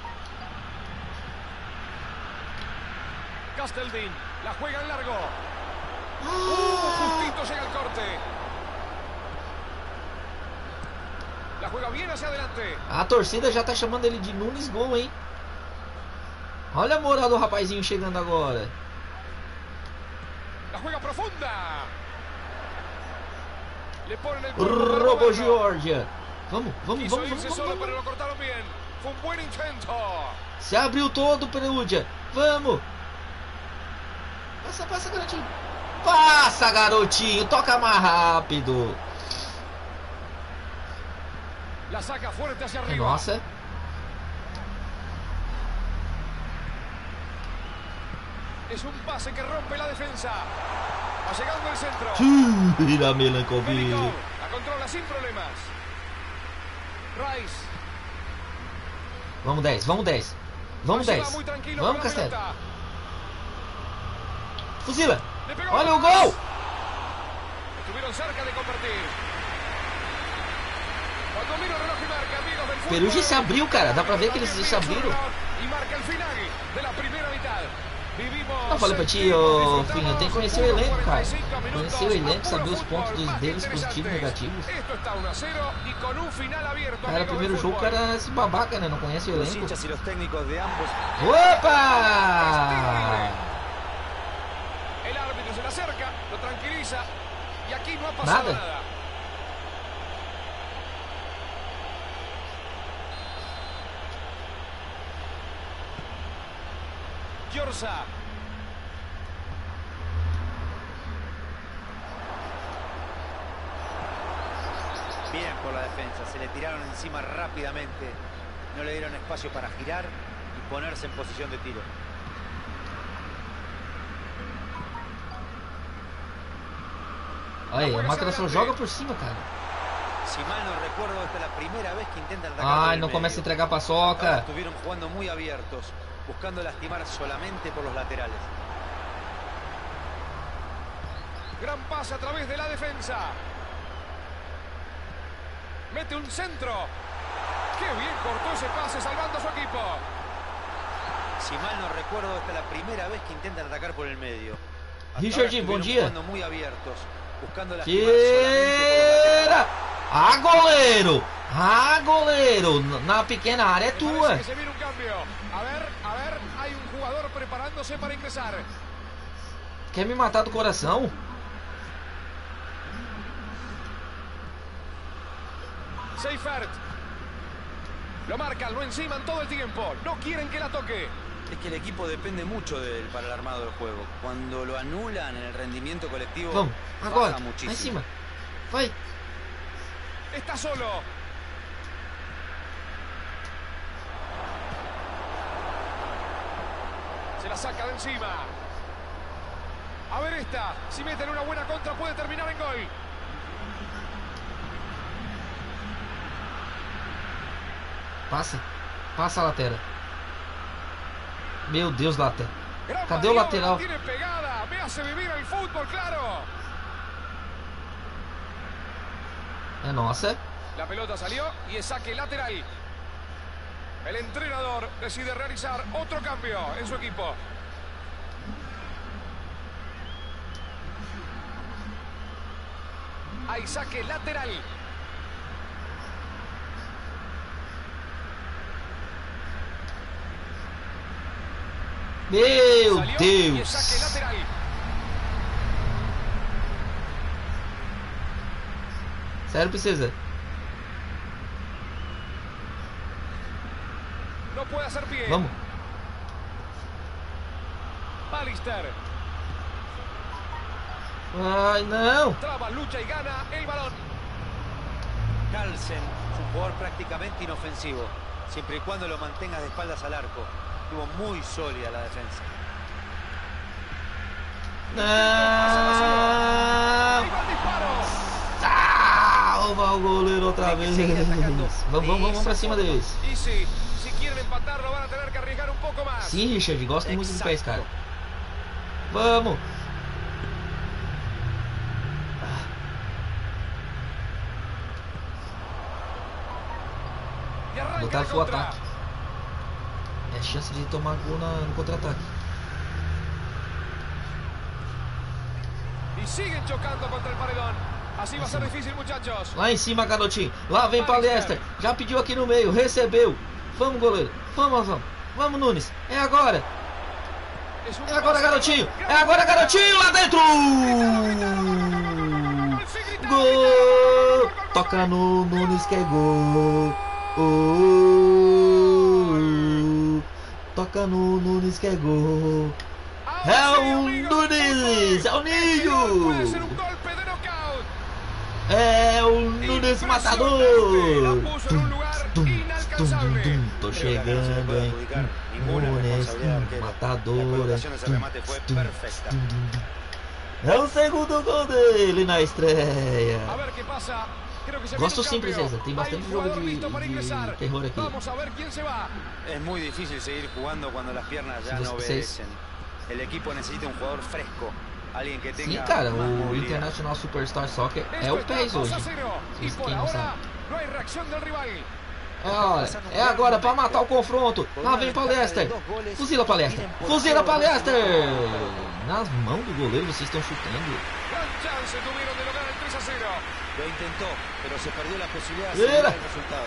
Casteldin. La juega en largo. Justito llega el corte. La juega bien hacia adelante. A torcida já tá chamando ele de Nunes Gol, hein? Olha a moral do rapazinho chegando agora. La juega profunda. Le ponen el cuerpo para Robo moverlo. Georgia. Vamos. Quiso irse solo, pero lo cortaron bien. Fue un buen intento. Se abriu todo, Perugia. Vamos. Passa, garotinho. Passa, garotinho. Toca mais rápido. La saca fuerte hacia arriba. Nossa. Es un pase que rompe la defensa. Va llegando el centro. Tira Milankovic. Milinkovic la controla sin problemas. Rice. Vamos 10. Vamos Se va 10. muy tranquilo Vamos, con la Castelo. pelota. Fuzila. Le pegó Olha o atrás. gol. Estuvieron cerca de convertir. Cuando miro el reloj y marca, amigos del fútbol. Perugia se abriu, cara. Dá pra ver que eles se abriram. Y marca el final de la primera mitad. Vivimos. Não, falei pra ti, ô Finha, tem que conhecer o elenco, cara. Conhecer o elenco, saber os pontos deles, positivos e negativos. Esto está 1-0 y con un final abierto. Cara, amigos primeiro del jogo, o fútbol. cara se babaca, né? Não conhece o Los elenco. hinchas y los técnicos de ambos. Opa! El árbitro se le acerca, lo tranquiliza y aquí no ha pasado Nada. nada. Giorza. Bien por la defensa, se le tiraron encima rápidamente. No le dieron espacio para girar y ponerse en posición de tiro. Olha aí, a máquina só joga por cima, cara. Si mal no recuerdo, esta es la primera vez que intentan atacar por Ai, el não medio. começa a entregar Ahora paçoca. estuvieron jugando muy abiertos, buscando lastimar solamente por los laterales. Gran pase a través de la defensa. Mete un centro. Qué bien cortó ese pase salvando a su equipo. Si mal no recuerdo, esta es la primera vez que intentan atacar por el medio. Hasta Richardinho, ahora bom estuvieron dia. jugando muy abiertos, buscando lastimar solamente Tira! Ah, goleiro! Ah, goleiro! Na pequena área é Me tua. parece que se viene un cambio. A ver, hay un jugador preparándose para ingresar. Quer me matar do coração? Seifert. Lo marcan, lo enciman todo el tiempo. No quieren que la toque. Es que el equipo depende mucho de él para el armado del juego. Cuando lo anulan en el rendimiento colectivo, Vamos, agora. baja Lá em muchísimo. cima. Vai. Está solo. Se la saca de encima. A ver esta. Si meten una buena contra puede terminar en gol. Passa. Passa a lateral. Meu Deus, lateral. Gran Cadê o maniobra, lateral? la tiene pegada. Me hace vivir el fútbol, claro. É nossa. La pelota salió y es saque lateral. El entrenador decide realizar otro cambio en su equipo. Hay saque lateral. Meu Salió y es saque Deus. lateral. Sério, precisa. No puede hacer pie. Vamos. Alister Ai, não. traba, lucha y gana el balón. Carlsen es un jugador prácticamente inofensivo, siempre y cuando lo mantengas de espaldas al arco. Estuvo muy sólida la defensa. Não. Ahí va el disparo. Salva o goleiro outra vez. Vamos pra cima deles. Y sí, si quieren empatarlo van a tener que arriesgar un poco más. Sim, Richard. Gosto muito de Exacto. pés, cara. Vamos. Y arranca Botar la full contra. ataque. É chance de tomar gol no contra-ataque. Y siguen chocando contra el paredón. Así va a ser difícil, muchachos. Lá em cima, garotinho. Lá vem Palestra. Já pediu aqui no meio. Recebeu. Vamos, goleiro. Vamos, vamos. Vamos, Nunes. É agora. Es un É agora, pase. garotinho. É agora, garotinho. Lá dentro. Gol. Gol. Toca no Nunes que é gol. Toca no Nunes que é gol. É o Nunes. É o Puede ser Ninho. un golpe de knockout. É o Nunes matador. La puso en un lugar inalcanzable. Tô chegando, hein? Nunes, matador. É o segundo gol dele na estreia. A ver qué pasa. Creo que se Gosto viene un sim, cambio. Princesa. Tem Hay bastante un jogo jugador listo para de ingresar. terror aqui. Vamos a ver quién se va. Es muy difícil seguir jugando cuando las piernas ya Sí, no sí. obedecen. El equipo necesita un jugador fresco, alguien que Sim, tenga cara, más o movilidad. International Superstar Soccer é Esto o está PES 2 hoje. a 0. Y por Quem não ahora sabe. no hay reacción del rival. É hora, é agora pra matar o confronto. Lá vem Palestra. Fuzila Palestra. Fuzila Palestra. Nas mãos do goleiro vocês estão chutando. Gran chance tuvieron de lograr el 3 a 0. Lo intentó, pero se perdió la posibilidad de Mira. asegurar el resultado.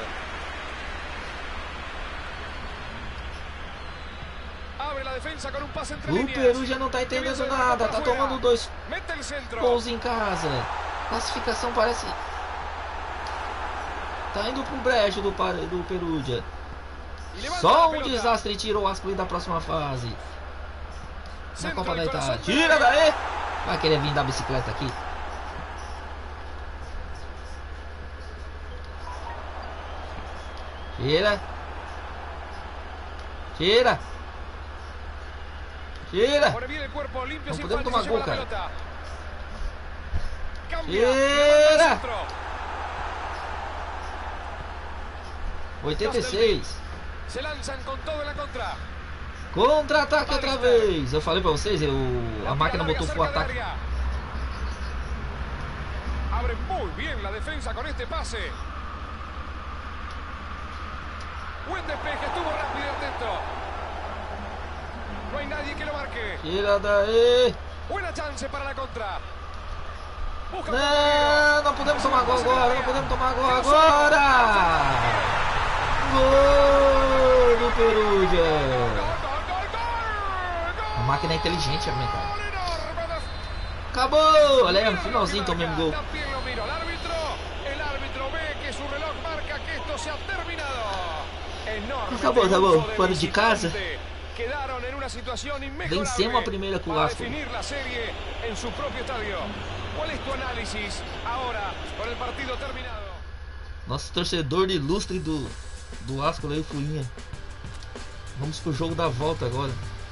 Abre la defensa con un pase entre O líneas. Peru já não tá entendendo nada. Tá tomando 2 Mete el centro. gols em casa. Classificação parece... Tá indo pro brejo do Perugia. Y levanta Só la um pelota. desastre tira o Ascoli da próxima fase. Na Centra Copa el da corazón Itália. del Tira área. daí! Vai querer vir dar bicicleta aqui? Tira! Tira! Tira! Pone bien el cuerpo limpio No sin podemos falta y se tomar lleva la gol, pelota. Cambia. Tira. Levanta el centro. 86. Se lanzan con todo en la contra. Contra-ataque outra vez. Eu falei pra vocês, a máquina Larga botou cerca full del ataque. área. Abre muy bien la defensa con este pase. Buen despeje, estuvo rápido y atento. No hay nadie que lo marque. Tira daí! Buena chance para la contra. Busca un Não, não podemos tomar gol agora, não podemos tomar gol agora! Gol do Perugia! Gol, gol, gol, gol. A máquina é inteligente, minha cara. Gol enorme de- Acabou! Olha aí, no finalzinho tomamos gol. También lo miro al árbitro. El árbitro ve que su reloj marca que esto se ha terminado. Enorme Acabou, triunfo acabou. del Fora de casa. visitante. quedaron en una situación inmejorable Vencemos a primeira com o para Ascoli. definir la serie en su propio estadio. ¿Cuál es tu análisis ahora con el partido terminado? Nosso torcedor ilustre do Ascoli aí, o Fuinha. Vamos pro jogo da volta agora.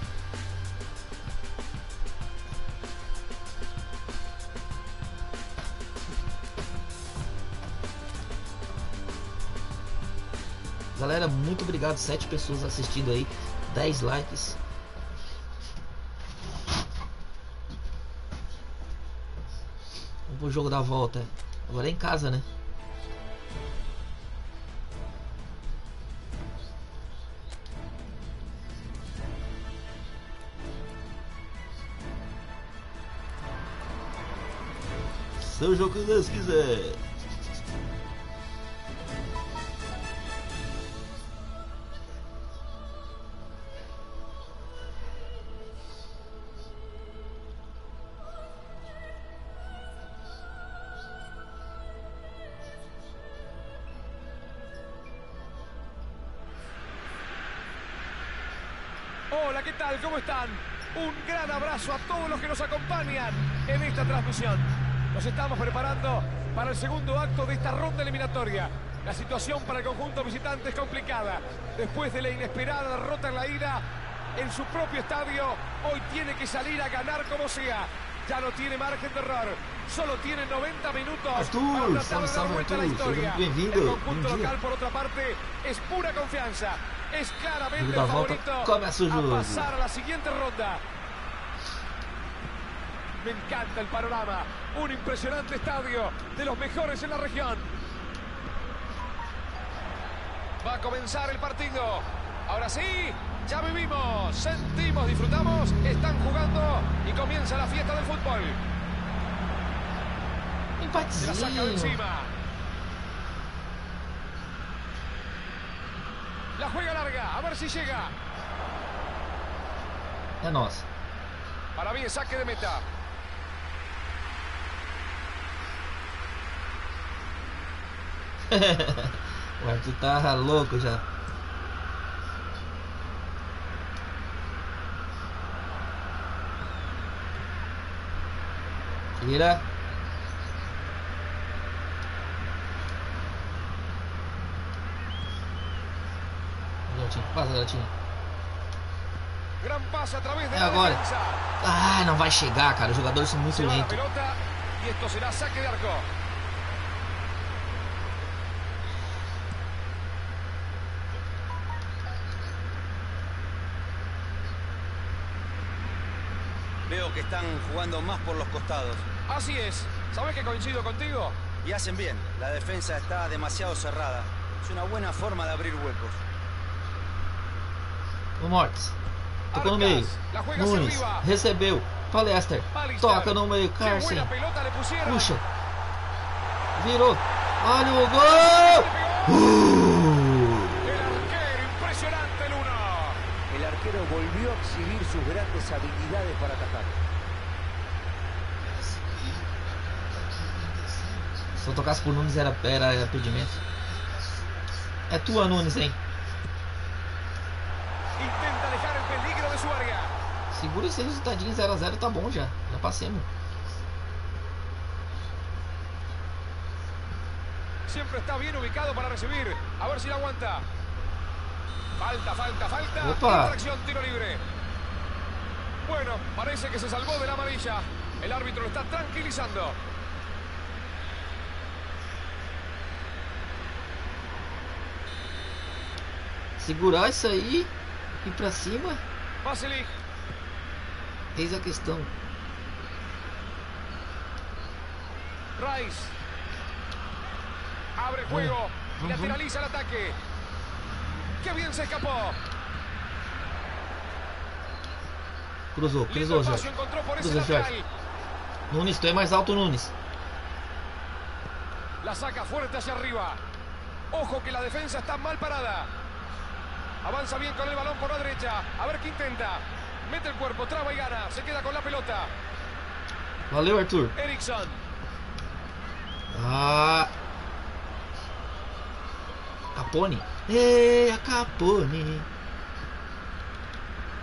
Galera, muito obrigado. 7 pessoas assistindo aí. 10 likes. Vamos pro jogo da volta. Agora é em casa, né? Seu jogo que Deus quiser. Hola, ¿qué tal? ¿Cómo están? Un gran abrazo a todos los que nos acompañan en esta transmisión. Nos estamos preparando para el segundo acto de esta ronda eliminatoria. La situación para el conjunto visitante es complicada. Después de la inesperada derrota en la ida, en su propio estadio, hoy tiene que salir a ganar como sea. Ya no tiene margen de error. Solo tiene 90 minutos Arthur, para tratar de dar vuelta a la historia. El conjunto local, por otra parte, es pura confianza. Es claramente el favorito a pasar a la siguiente ronda. Me encanta el panorama. Un impresionante estadio, de los mejores en la región. Va a comenzar el partido. Ahora sí, ya vivimos, sentimos, disfrutamos. Están jugando y comienza la fiesta del fútbol. Se la saca de encima. La juega larga, a ver si llega. É nossa. Para mí, saque de meta. O Arthur tá louco já. Tira. Passa, garotinho. Gran pase a través de É la agora. defensa. Ah, não vai chegar, cara. Os jogadores são muito Se va la lentos. pelota y esto será saque de arco. Veo que están jugando más por los costados. Así es. ¿Sabes que coincido contigo? Y hacen bien. La defensa está demasiado cerrada. Es una buena forma de abrir huecos. O Mortis. Tocou no meio. La juega hacia Nunes. arriba. Recebeu. Palestra. Palestra. Toca no meio. Qué Carson. buena pelota le pusieron. Puxa. Virou. Olha o gol! El arquero, impresionante el uno. El arquero volvió a exhibir sus grandes habilidades para atacar. Se eu tocasse por Nunes era impedimento. É tua, Nunes, hein? Intenta alejar el peligro de su área. Segura esse resultadinho 0 a 0, tá bom já. Já passemos. Siempre está bien ubicado para recibir. A ver si la aguanta. Falta. Opa. Infracción, tiro libre. Bueno, parece que se salvó de la amarilla. El árbitro lo está tranquilizando. Segurar isso aí. Ir pra cima. Vasily. Eis a questão. Rice. Abre el juego. Y lateraliza el ataque. ¡Qué bien se escapó! Cruzou Lindo Jorge. espacio encontró por ese Cruza, lateral. Jorge. Nunes, tu é mais alto, Nunes. La saca fuerte hacia arriba. Ojo que la defensa está mal parada. Avanza bien con el balón por la derecha. A ver qué intenta. Mete el cuerpo, traba y gana. Se queda con la pelota. Valeu, Arthur. Eriksson. Ah. Capone. Ei, a Capone.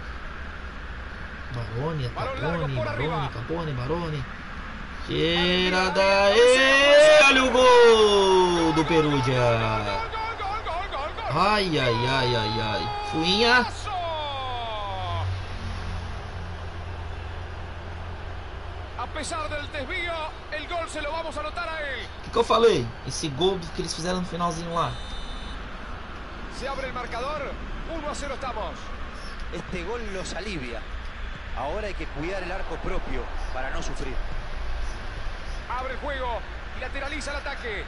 Baroni, Balón largo por arriba. Baroni. Tira daí! Olha o gol do Perugia. Ai, ai, ai, ai, ai. Fuinha. A pesar del desvío, el gol se lo vamos a anotar a él. O que eu falei? Esse gol que eles fizeram no finalzinho lá. Se abre el marcador. 1-0 estamos. Este gol los alivia. Ahora hay que cuidar el arco propio para no sufrir. Abre el juego y lateraliza el ataque.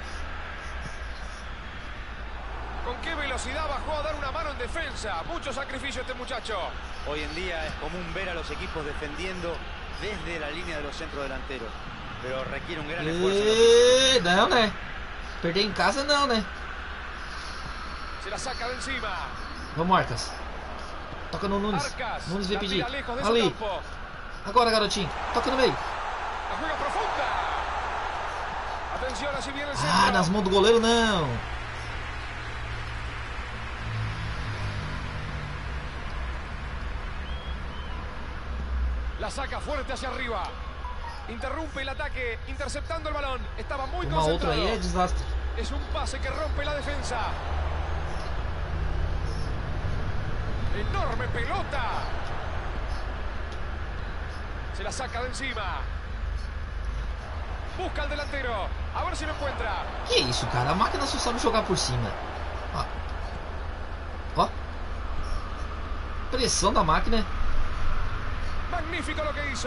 ¿Con qué velocidad bajó a dar una mano en defensa? Mucho sacrificio este muchacho. Hoy en día es común ver a los equipos defendiendo desde la línea de los centrodelanteros, pero requiere un gran esfuerzo. Não, né? Perder em casa não, né? Se la saca de encima. Vamos, Arcas. Toca no Nunes. Arcas, Nunes veio la pedir. tira lejos de su Ali. campo. Agora, garotinho. Toca no meio. La juega profunda. Atención, así viene el centro. Ah, nas mãos do goleiro não. La saca fuerte hacia arriba. Interrumpe el ataque, interceptando el balón. Estaba muy Uma outra concentrado. aí é desastre. Es un pase que rompe la defensa. Enorme pelota. Se la saca de encima. Busca al delantero. A ver si lo encuentra. Que isso, cara? A máquina só sabe jogar por cima. Ó. Ó. Pressão da máquina. Magnífico lo que hizo.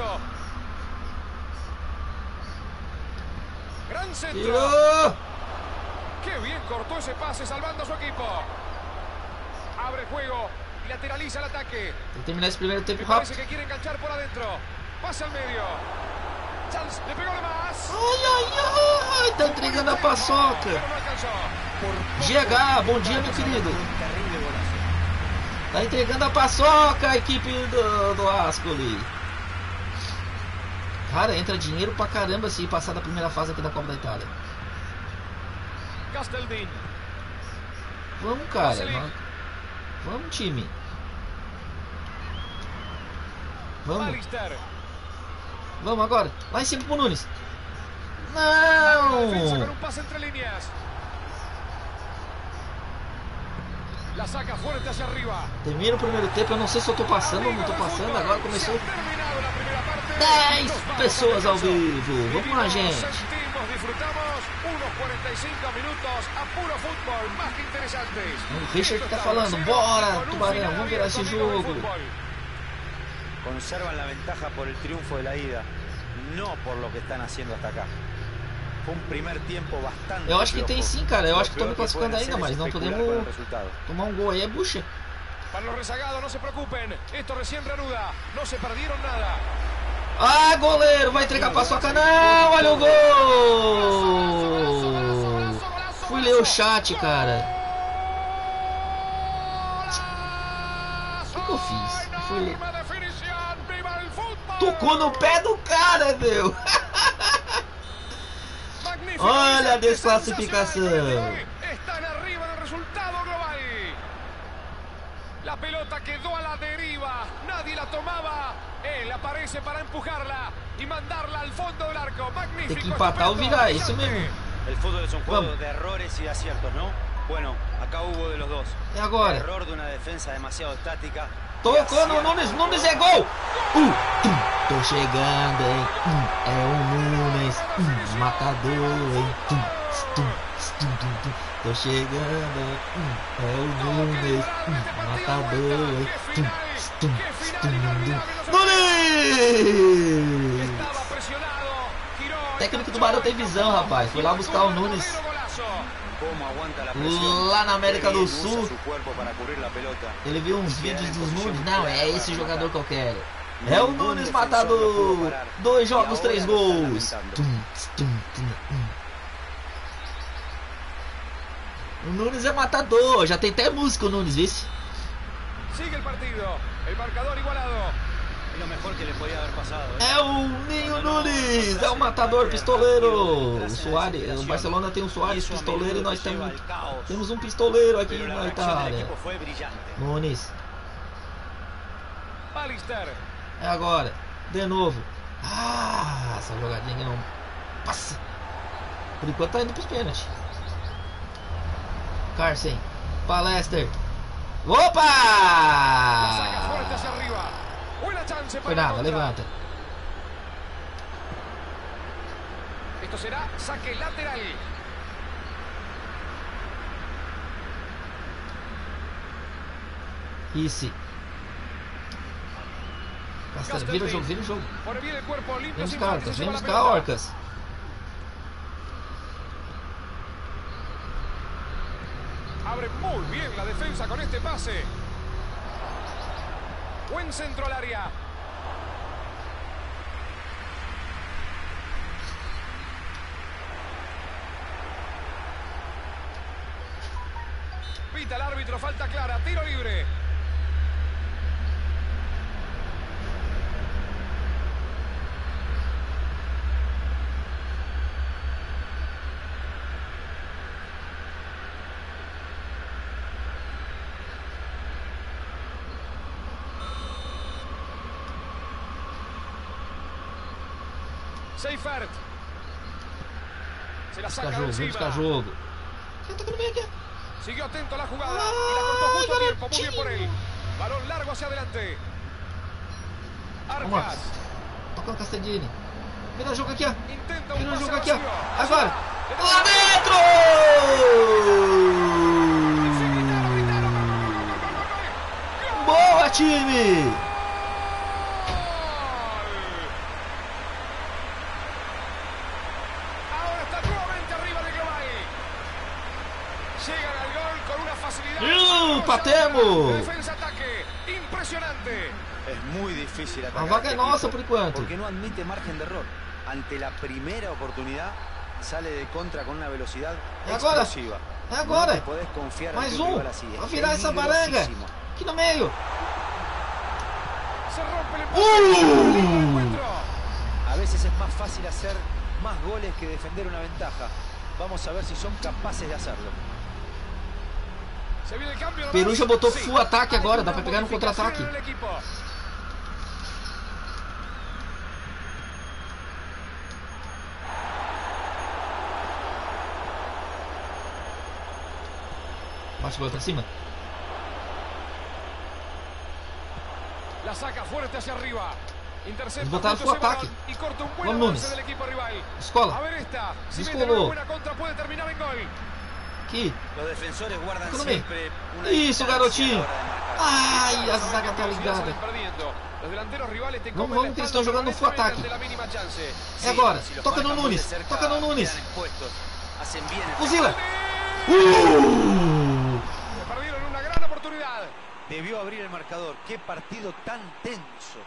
Gran centro. Tirou! Qué bien cortó ese pase salvando a su equipo. Abre el juego y lateraliza el ataque. Tem que terminar esse primeiro tempo Me parece rápido. que quiere enganchar por adentro. Pase al medio. Chance, le pegó de más. Ai, ai, ai. Tá entregando a paçoca. Pero no alcanzó. GH, bom dia, meu querido. Terrible golazo. Tá entregando a paçoca a equipe do Ascoli. Cara, entra dinheiro pra caramba se passar da primeira fase aqui da Copa da Itália. Casteldin. Vamos, cara. Marcelinho. Vamos, time. Vamos. Alister. Vamos agora. Lá em cima pro Nunes. La defensa con Não! un pase entre líneas. La saca fuerte hacia arriba. Termina o primeiro tempo. Eu não sei se eu tô passando ou não tô passando. Agora começou Se ha terminado la primera parte. 10 Nos vamos pessoas al ao descanso. vivo. Vamos lá, Vivimos, gente. sentimos, disfrutamos unos 45 minutos a puro fútbol, más que interesantes. O Richard Esto tá está falando. 1-0 Bora, con un Tubarão. final Vamos virar abierto, esse amigos del jogo. fútbol. Conservan la ventaja por el triunfo de la ida, no por lo que están haciendo hasta acá. Fue un primer tiempo bastante Eu acho que tem flojo. sim, cara. Eu Lo acho que tô peor me que pueden classificando hacer ainda, es mas não especular podemos con el resultado. tomar um gol aí. É bucha. Para los rezagados, no se preocupen, esto recién reanuda, no se perdieron nada. Ah, goleiro. Vai entregar a paçoca. Não. Olha o gol. Fui ler o chat, cara. O que eu fiz? Fui ler. Enorme definición, ¡viva el fútbol! Tocou no pé do cara, meu. Magnífico Olha a presente, desclassificação. sensacional. Están arriba del resultado global. La pelota quedó a la deriva, nadie la tomaba. Él aparece para empujarla y mandarla al fondo del arco. Magnífico. Tem que empatar ou virar, é isso mesmo. El fútbol es un juego Vamos. de errores y de aciertos, ¿no? Bueno, acá hubo de los dos. E agora? Error de una defensa demasiado estática. Tocou no Nunes. Nunes é gol. Tô chegando, hein. É o Nunes. Matador, hein. Tô chegando, hein. É o Nunes. Matador, hein. Nunes! Estaba presionado, giró, Técnico do Barão tem visão, rapaz. Foi lá buscar o Nunes Cómo aguanta la presión. lá na América Qué do bien usa Sul. su cuerpo para cubrir la pelota. Ele viu uns vídeos dos Nunes. Não, é esse jogador que eu quero. É o Nunes matador. 2 jogos, 3 gols. O Nunes é matador. Já tem até música o Nunes, vice. Sigue el partido, el marcador igualado. Es lo mejor que le podía haber pasado. É o Ninho Nunes. É o matador pistoleiro. O Suárez. O Barcelona tem um Suárez pistoleiro e nós temos um pistoleiro aqui Pero la na reacción del Itália. equipo fue brillante. Nunes. Alister. É agora. De novo. Ah, essa jogadinha que não passa. Por enquanto tá indo pros pênaltis. Carson. Palester. Opa! Foi nada, levanta. Esto será saque lateral. Esse. Vira o jogo, vira o jogo. Vem buscar, Orcas, vem buscar, Orcas. Abre muy bien la defensa con este pase. Buen centro al área. Pita el árbitro, falta clara, tiro libre. Seifert. Se la saca de encima. Buscar jogo. Quem tá no meio aqui? Siguió atento a la jugada y la cortó justo a tiempo. Muy bien por él. Balón largo hacia adelante. Arcas. Toca o Castellini. Vira o jogo aqui, ó. Intenta Vira o un jogo pase aqui, ó. vacío. Agora. Lá dentro! Boa, time! Empatemos! Defensa-ataque, impresionante. Es muy difícil atacar. A vaga é nossa por enquanto. Porque no admite margen de error. Ante la primera oportunidad sale de contra con una velocidad explosiva. É agora! No te podés confiar Mais ante um! rival así. Vai virar essa baranga! Aqui no meio! Se rompe el encuentro. A veces es más fácil hacer más goles que defender una ventaja. Vamos a ver si son capaces de hacerlo. Peru já botou full ataque agora, dá pra pegar no contra-ataque. Bate bola pra cima. La saca fuerte hacia arriba. Eles botaram full ataque. Vamos, Nunes. Escola. Descolou. Aqui. Los defensores guardan Aqui no siempre una Isso, garotinho. Ai, a zaga tá ligada. Vamos que eles estão jogando no full ataque. É agora. Toca no Nunes. Toca no Nunes. Fuzila. Perdieron una gran oportunidad. Debió abrir el marcador. Qué partido tan tenso.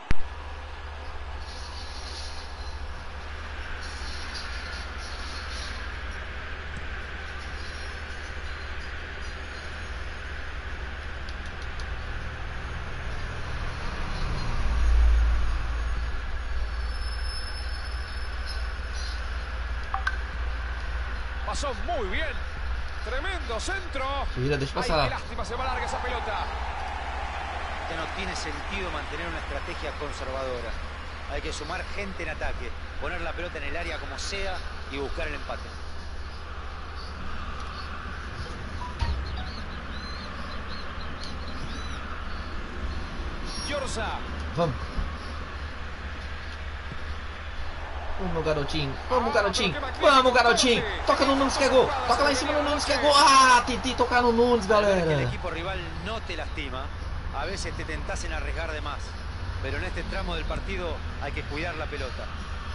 Pasó muy bien. Tremendo centro. Subida, deixa passar lá. Qué lástima, se va larga esa pelota. Ya no tiene sentido mantener una estrategia conservadora. Hay que sumar gente en ataque, poner la pelota en el área como sea y buscar el empate. Yorza. Vamos. Vamos, garotinho. Vamos, garotinho. Vamos, garotinho. Toca no Nunes que é gol. Toca lá em cima no Nunes que é gol. Ah, tentei tocar no Nunes, galera. El equipo rival no te lastima. A veces te tentás en arriesgar de más. Pero en este tramo del partido hay que cuidar la pelota.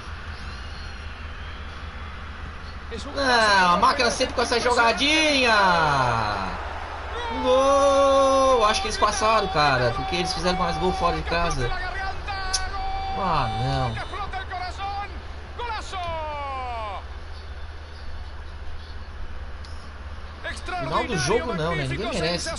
Não, a máquina sempre com essa jogadinha. Gol. Acho que eles passaram, cara. Porque eles fizeram mais gol fora de casa. Ah, não. Final do jogo não, né? Ninguém merece.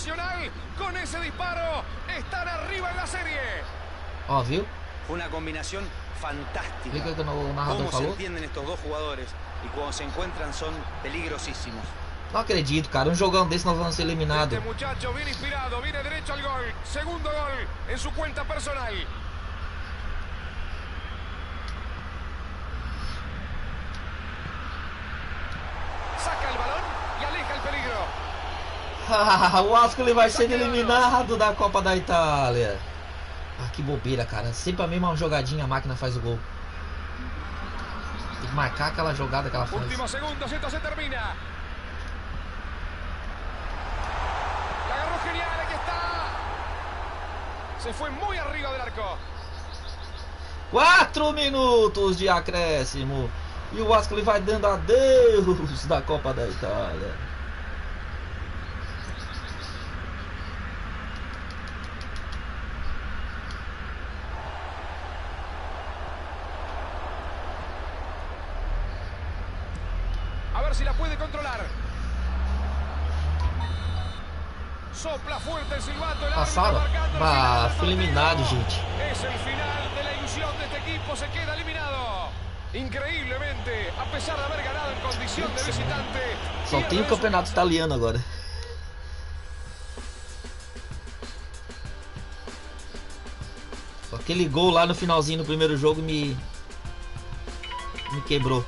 Ó, viu? Una combinación fantástica. Explica que o narrador Cómo se falou. entienden estos dos jugadores y cuando se encuentran son peligrosísimos. Não acredito, cara. Um jogão desse nós vamos ser eliminados. Este muchacho viene inspirado, viene derecho al gol. Segundo gol en su cuenta personal. Ah, o Ascoli vai ser eliminado da Copa da Itália. Ah, que bobeira, cara. Sempre a mesma jogadinha, a máquina faz o gol. Tem que marcar aquela jogada que ela faz. Últimos segundos, esto se termina. La agarró genial, aquí está. Se fue muy arriba del arco. 4 minutos de acréscimo. E o Ascoli vai dando adeus da Copa da Itália. A ver si la puede controlar. Sopla fuerte el silbato. El Passaram? árbitro marcando el Ah, final fui del eliminado, partido. gente. Es el final de la ilusión de este equipo. Se queda eliminado. Increíblemente, a pesar de haber ganado en condición de visitante, Só tem o pierde campeonato italiano agora. Aquele gol lá no finalzinho do primeiro jogo me quebrou.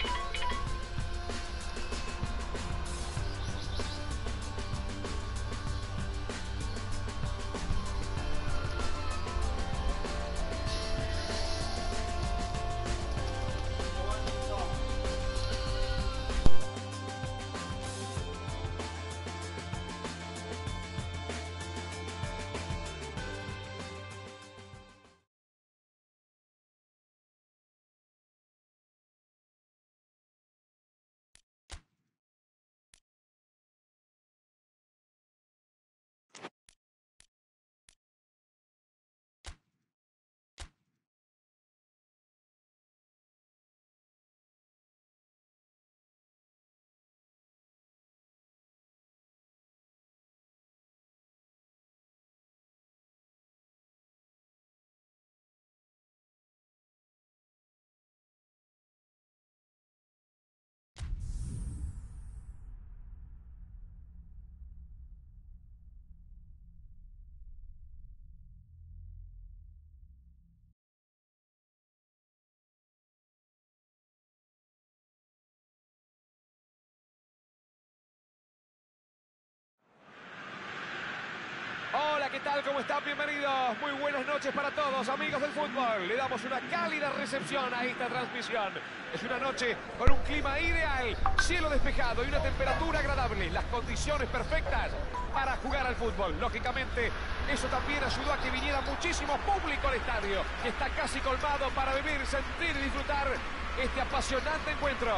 Hola, ¿qué tal? ¿Cómo están? Bienvenidos. Muy buenas noches para todos, amigos del fútbol. Le damos una cálida recepción a esta transmisión. Es una noche con un clima ideal, cielo despejado y una temperatura agradable. Las condiciones perfectas para jugar al fútbol. Lógicamente, eso también ayudó a que viniera muchísimo público al estadio, que está casi colmado para vivir, sentir y disfrutar este apasionante encuentro.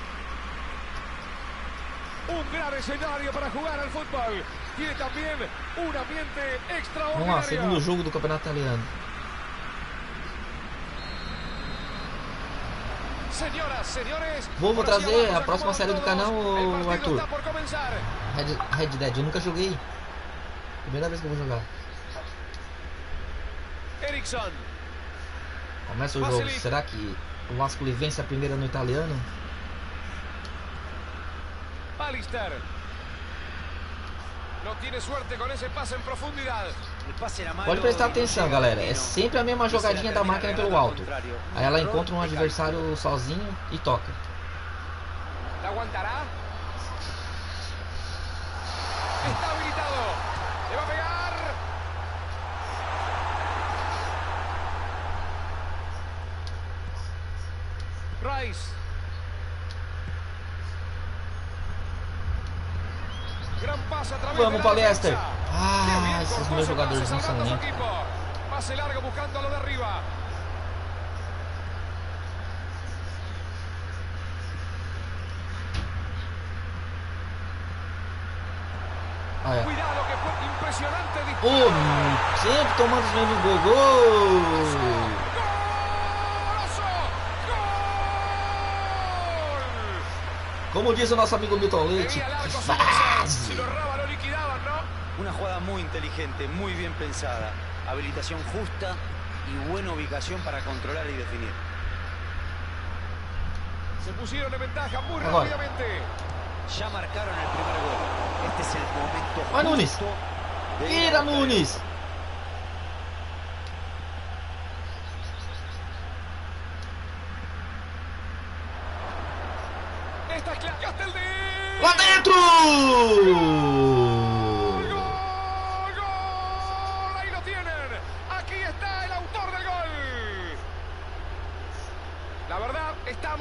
Un gran escenario para jugar al fútbol. Tiene también un ambiente Vamos lá, segundo extraordinario. jogo do campeonato italiano. Señoras, señores, Vou por allá trazer abajo a se próxima acomodan série do todos. canal, El partido Arthur. está por comenzar. Red Dead, eu nunca joguei. Primeira vez que eu vou jogar. Eriksson, Começa o jogo. Será que o Ascoli vence a primeira no italiano? Alister. No tiene suerte con ese pase en profundidad. El pase era malo Pode prestar y no atenção, llega galera. al É tino. sempre a mesma Y se la jogadinha da termina máquina pelo regalando al alto. contrario. Aí ela Error encontra um de adversário sozinho e toca. ¿La aguantará? Está habilitado. Le va a pegar. Rice. Gran pase a través Vamos, de la Palestra. defensa. Ah, Qué bien esses cortó meus ese jogadores pase, não são salvando a su lentos. equipo. Pase largo buscando a lo de arriba. Ah, é. Cuidado que fue impresionante disparo. Sempre tomando os mesmos gols. Gol! ¡Golazo! ¡Gol! Como diz o nosso amigo Milton Leite, Seguía que largo su fase! pase. Si lo erraba lo liquidaban, ¿no? Una jugada muy inteligente, muy bien pensada. Habilitación justa y buena ubicación para controlar y definir. Se pusieron en ventaja muy Ahora. rápidamente. Ya marcaron el primer gol. Este es el momento Vai, Nunes. justo de ir a Tira, buscar el Nunes! gol. Esta es Casteldi. Lá dentro!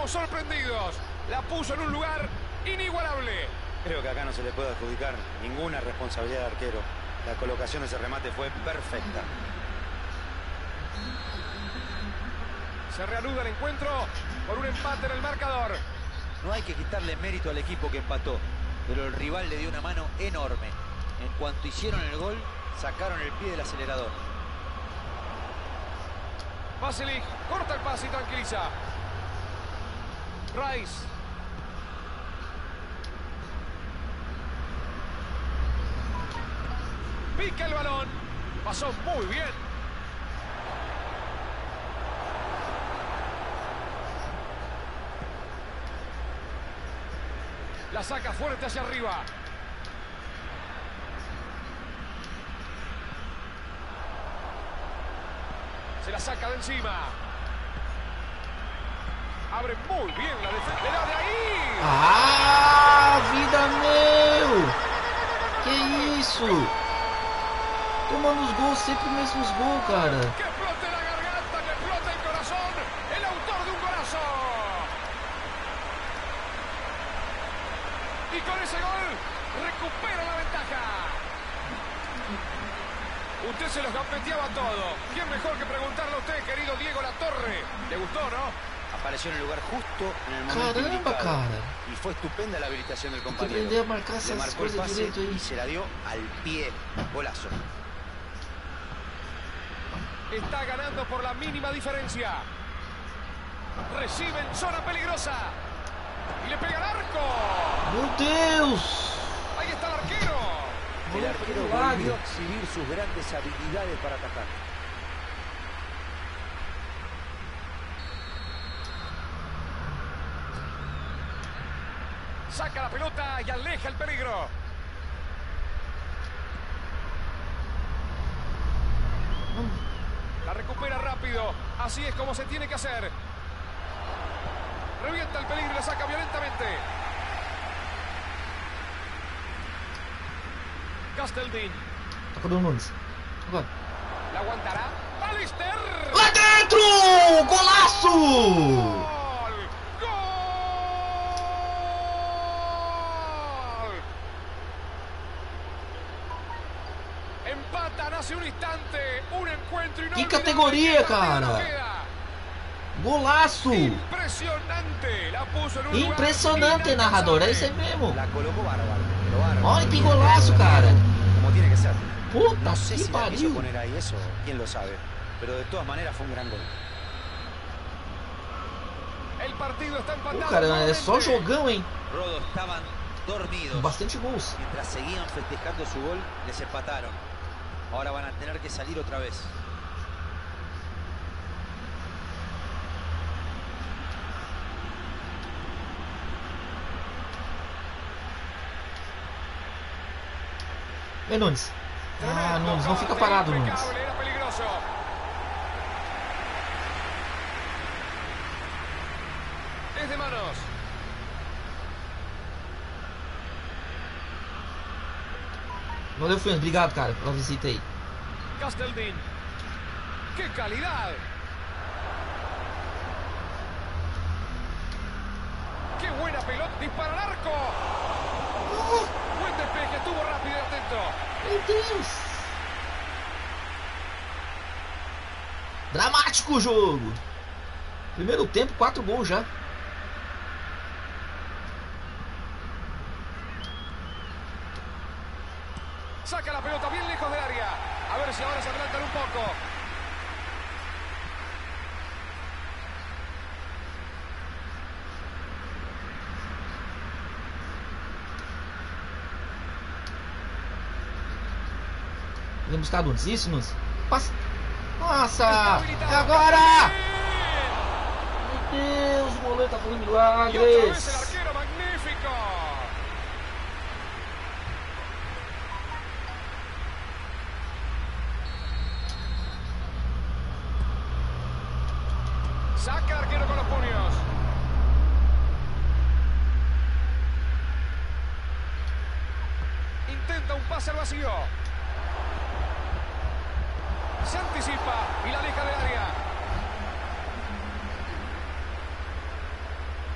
quedamos sorprendidos. La puso en un lugar inigualable. Creo que acá no se le puede adjudicar ninguna responsabilidad al arquero. La colocación de ese remate fue perfecta. Se reanuda el encuentro por un empate en el marcador. No hay que quitarle mérito al equipo que empató, pero el rival le dio una mano enorme. En cuanto hicieron el gol, sacaron el pie del acelerador. Vasilic corta el pase y tranquiliza. Rice. Pica el balón. Pasó muy bien. La saca fuerte hacia arriba. Se la saca de encima. Abre muy bien la defensa. ¡Era de ahí! Ah, vida meu! Que isso? Tomando os gols, sempre mesmos gols, cara. ¡Que explote la garganta, que explote el corazón! ¡El autor de un golazo! Y con ese gol recupera la ventaja. Usted se los gambeteaba todo. ¿Quién mejor que preguntarle a usted, querido Diego Latorre? ¿Le gustó, no? Apareció en el lugar justo en el momento Caramba, indicado. cara. Y fue estupenda la habilitación del Tem que compañero. aprender a marcar Le essas marcó el coisas pase direito y aí. se la dio al pie. Golazo. Está ganando por la mínima diferencia. Recibe en zona peligrosa. Y le pega al arco. Meu Deus! Ahí está el arquero. El arquero volvió a exhibir sus grandes habilidades para atacar. Saca la pelota y aleja el peligro. La recupera rápido. Así es como se tiene que hacer. Revienta el peligro y la saca violentamente. Casteldin. Toca do Nunes. Agora. La aguantará. ¡Alister! Lá dentro! Golaço! ¡Gol! ¡Gol! Empatan hace un instante. Un encuentro inolvidable. Que categoria, cara! Golaço! Impresionante. La puso en un Impressionante, lugar narrador. É inalcanzable. isso aí mesmo. La colocó bárbaro, pero bárbaro. Olha que golaço, cara. Como tiene que ser. Puta No sé que si la quiso pariu. poner ahí, eso quién lo sabe. Pero de todas maneras fue un gran gol. El partido está empatado. Cara, é só nuevamente. jogão, hein? Rodo estaban dormidos. Bastante gols. Mientras seguían festejando su gol, les empataron. Ahora van a tener que salir otra vez. Vem, Nunes. Ah, Tremendo Nunes, não fica corte, parado, Nunes. impecable, era peligroso. Es de manos. Valeu, Funes. Obrigado, cara, pela visita aí. Casteldin. ¡Qué calidad! ¡Qué buena pelota! ¡Dispara al arco! Buen despeje, estuvo rápido y atento. Meu Deus! Dramático o jogo. Primeiro tempo, 4 gols já. Saca la pelota bien lejos del área. A ver si ahora se adelantan un poco. Podemos buscar Nunes. Isso, Nunes. Passa. Nossa! Está habilitado. É agora! Bien. Meu Deus, o goleiro tá fazendo Y otra vez el milagres. arquero, magnífico. Saca el arquero con los puños. Intenta un pase al vacío. Se anticipa y la aleja del área.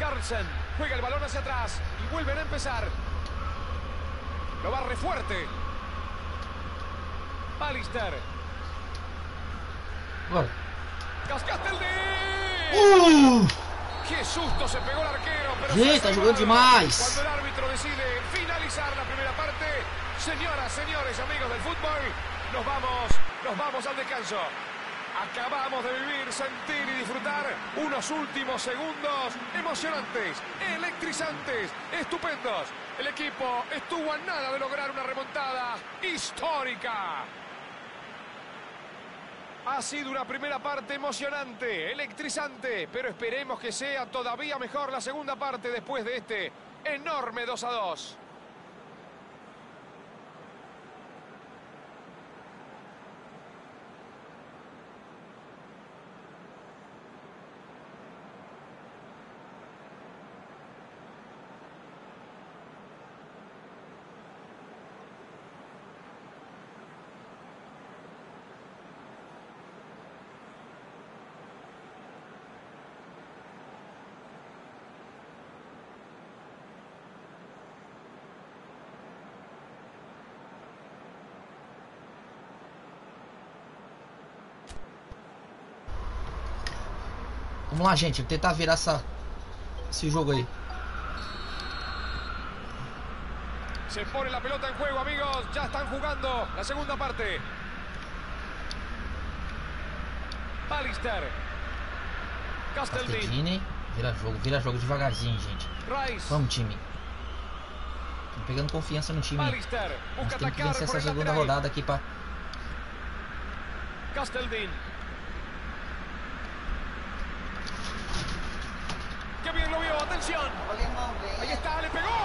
Carlsen juega el balón hacia atrás y vuelven a empezar. Lo barre fuerte. Pallister. Bora. Cascateldin. ¡Qué susto se pegó el arquero! Pero Gente, tá jogando demais. Cuando el árbitro decide finalizar la primera parte, señoras, señores, amigos del fútbol, nos vamos al descanso. Acabamos de vivir, sentir y disfrutar unos últimos segundos emocionantes, electrizantes, estupendos. El equipo estuvo a nada de lograr una remontada histórica. Ha sido una primera parte emocionante, electrizante, pero esperemos que sea todavía mejor la segunda parte después de este enorme 2-2. Vamos lá, gente. Vou tentar virar esse jogo aí. Se pone la pelota en juego, amigos. Ya están jugando la segunda parte. Pallister. Casteldin. Casteldin. Vira jogo devagarzinho, gente. Rice. Vamos, time. Tô pegando confiança no time. Pallister. Nós Busca temos que atacar vencer por essa el segunda lateral. rodada aqui pra... Casteldin. ¡Qué bien lo vio! ¡Atención! Ahí está, le pegó.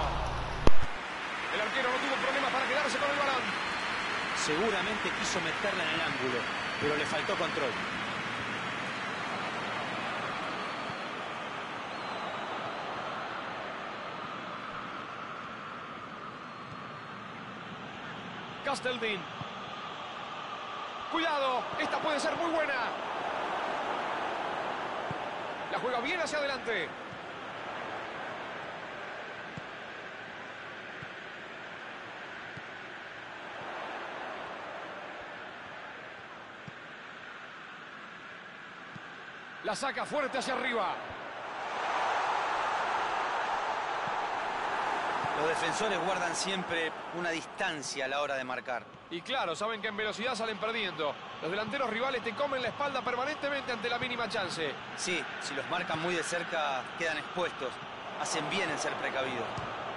El arquero no tuvo problema para quedarse con el balón. Seguramente quiso meterla en el ángulo, pero le faltó control. Casteldin. Cuidado, esta puede ser muy buena. La juega bien hacia adelante. La saca fuerte hacia arriba. Los defensores guardan siempre una distancia a la hora de marcar. Y claro, saben que en velocidad salen perdiendo. Los delanteros rivales te comen la espalda permanentemente ante la mínima chance. Sí, si los marcan muy de cerca, quedan expuestos. Hacen bien en ser precavidos.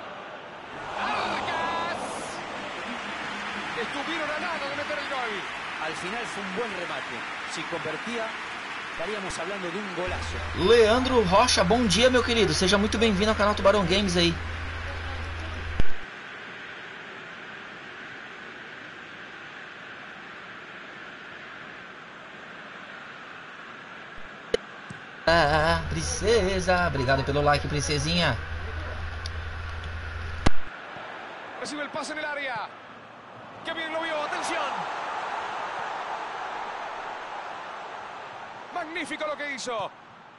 ¡Arcas! Estuvieron a nada de meter el gol. Al final fue un buen remate. Si convertía, estaríamos hablando de un golazo. Leandro Rocha, bom dia, meu querido. Seja muito bem-vindo ao canal Tubarão Games aí. Ah, princesa, obrigado pelo like, princesinha. Recibe el pase en el área. ¡Qué bien lo vio! ¡Atención! Magnífico lo que hizo.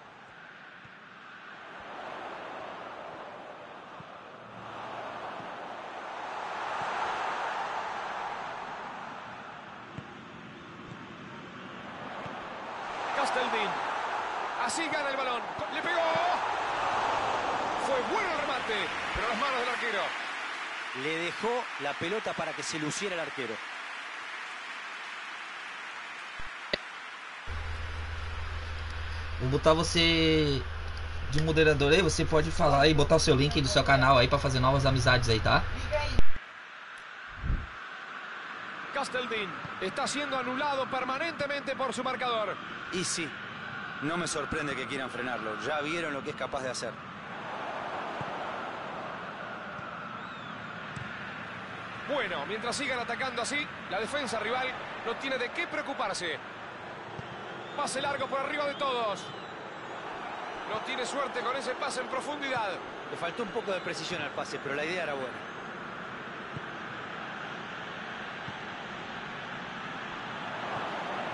Casteldin. Así gana el balón. ¡Le pegó! Fue bueno el remate, pero las manos del arquero. Le dejó la pelota para que se luciera el arquero. Vou botar você de moderador aí, você pode falar e botar o seu link do seu canal aí pra fazer novas amizades aí, tá? Casteldin está siendo anulado permanentemente por su marcador. Y sí, no me sorprende que quieran frenarlo. Ya vieron lo que es capaz de hacer. Bueno, mientras sigan atacando así, la defensa rival no tiene de qué preocuparse. Pase largo por arriba de todos. No tiene suerte con ese pase en profundidad. Le faltó un poco de precisión al pase, pero la idea era buena.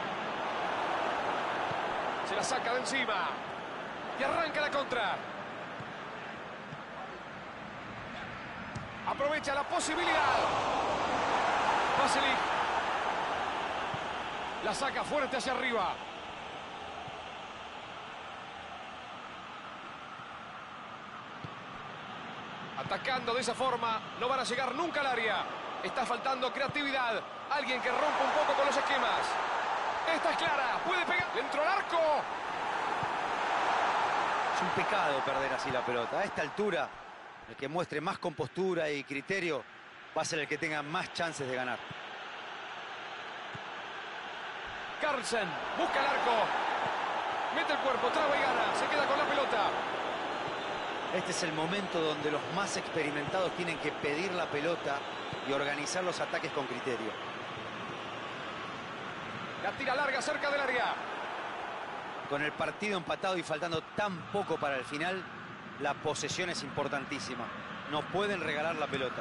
Se la saca de encima. Y arranca la contra. Aprovecha la posibilidad. Vasilic. La saca fuerte hacia arriba. Atacando de esa forma, no van a llegar nunca al área. Está faltando creatividad. Alguien que rompa un poco con los esquemas. Esta es clara, puede pegar dentro del arco. Es un pecado perder así la pelota. A esta altura, el que muestre más compostura y criterio va a ser el que tenga más chances de ganar. Carlsen busca el arco. Mete el cuerpo, traba y gana. Se queda con la pelota. Este es el momento donde los más experimentados tienen que pedir la pelota y organizar los ataques con criterio. La tira larga cerca del área. Con el partido empatado y faltando tan poco para el final, la posesión es importantísima. No pueden regalar la pelota.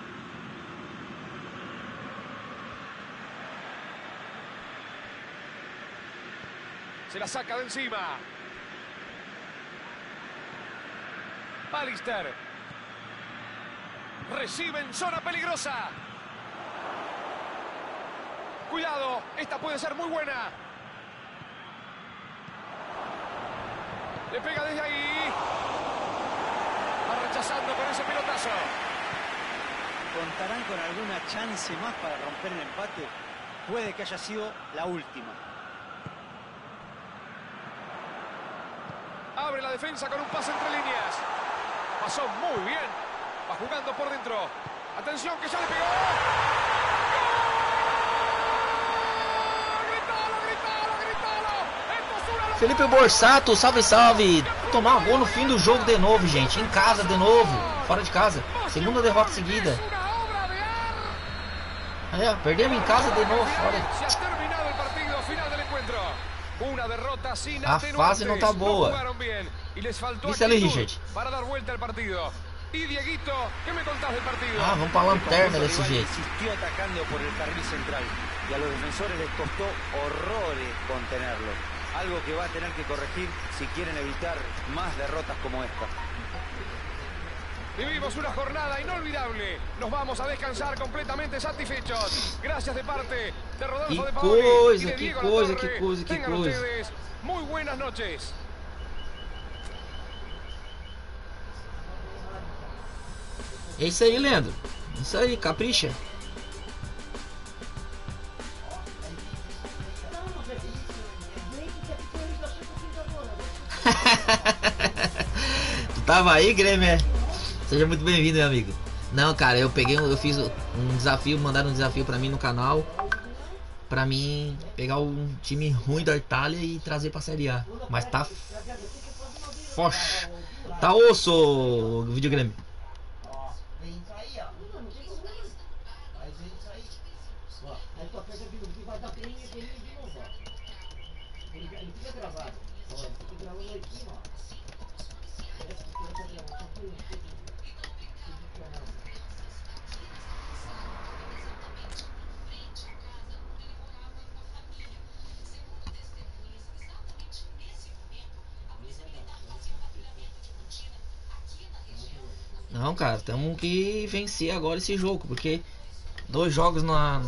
Se la saca de encima. Pallister. Recibe en zona peligrosa. Cuidado, esta puede ser muy buena. Le pega desde ahí. Va rechazando con ese pelotazo. ¿Contarán con alguna chance más para romper el empate? Puede que haya sido la última. Abre la defensa con un pase entre líneas. Pasó muy bien. Va jugando por dentro. Atención que ya le pegó. Felipe Borsato, salve, salve. Tomar um gol no fim do jogo de novo, gente. Em casa de novo. Fora de casa. Segunda derrota seguida. Aí, perdemos em casa de novo. Fora. A fase não tá boa. Isso ali, Richard. Ah, vamos pra lanterna desse jeito. Insistió atacando por el carril central y a los defensores les costó horrores contenerlo. Algo que va a tener que corregir si quieren evitar más derrotas como esta. Vivimos una jornada inolvidable. Nos vamos a descansar completamente satisfechos. Gracias de parte de Rodolfo de Paoli y de Diego Latorre. Tengan ustedes muy buenas noches. É isso aí, Leandro. Isso aí, capricha. Tu tava aí, Grêmio? Seja muito bem-vindo, meu amigo. Não, cara, eu fiz um desafio, mandaram um desafio pra mim no canal. Pra mim pegar um time ruim da Itália e trazer pra Série A. Mas tá foch. Tá osso o videogame. Não, cara, temos que vencer agora esse jogo, porque 2 jogos na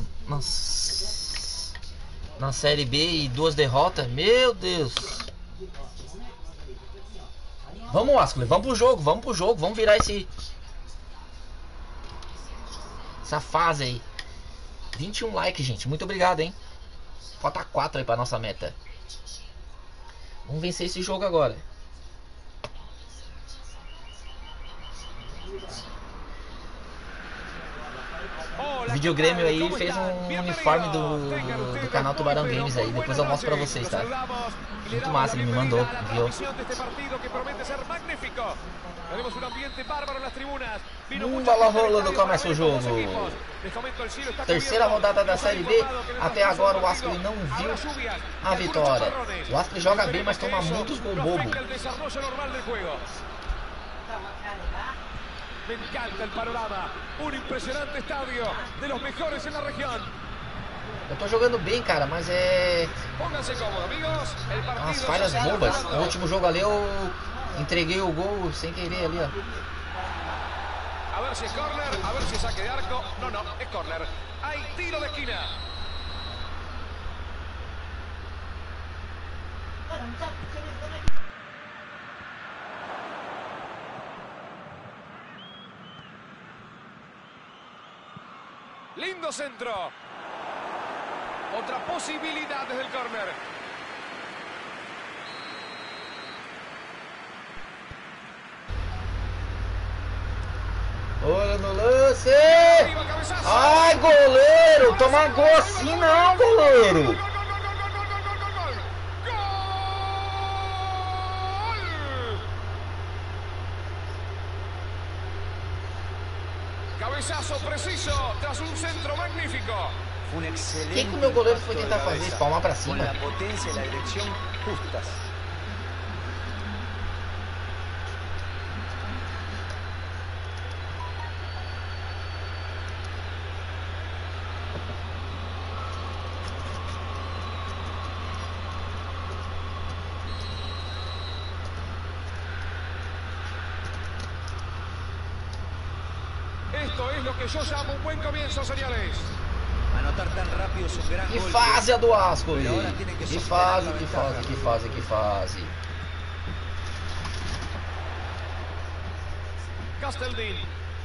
Série B e 2 derrotas, meu Deus. Vamos, Ascoli, vamos pro jogo, vamos virar essa fase aí. 21 likes, gente, muito obrigado, hein. Falta 4 aí pra nossa meta. Vamos vencer esse jogo agora. O Videogrêmio aí fez um uniforme do canal Tubarão Games aí. Depois eu mostro pra vocês, tá? Muito massa, ele me mandou, enviou. Bola rolando, começa o jogo. Terceira rodada da Série B. Até agora o Ascoli não viu a vitória. O Ascoli joga bem, mas toma muitos gol bobo. Me encanta el panorama, un impresionante estadio, de los mejores en la región. Eu tô jogando bem, cara, mas Pónganse cómodos, amigos. El partido umas falhas se está bobas. armando. No último jogo ali eu entreguei o gol sem querer ali, ó. A ver ver si es córner, a ver si es saque de arco. No, no, es córner. Hay tiro de esquina. Lindo centro. Otra posibilidad desde el córner. Olha no lance! Ai, goleiro! Toma gol assim não, goleiro! Cabezazo preciso tras un centro magnífico. Fue un excelente. O que o meu goleiro foi tentar fazer? Espalmar pra Con cima. la potencia y la dirección justas. Esto es lo que yo llamo un buen comienzo, señores. Anotar tan rápido es un gran Que golpe. fase a do Ascoli! Pero ahora tiene que Que sostener fase, la que ventaja. fase, que fase, que fase! Casteldin.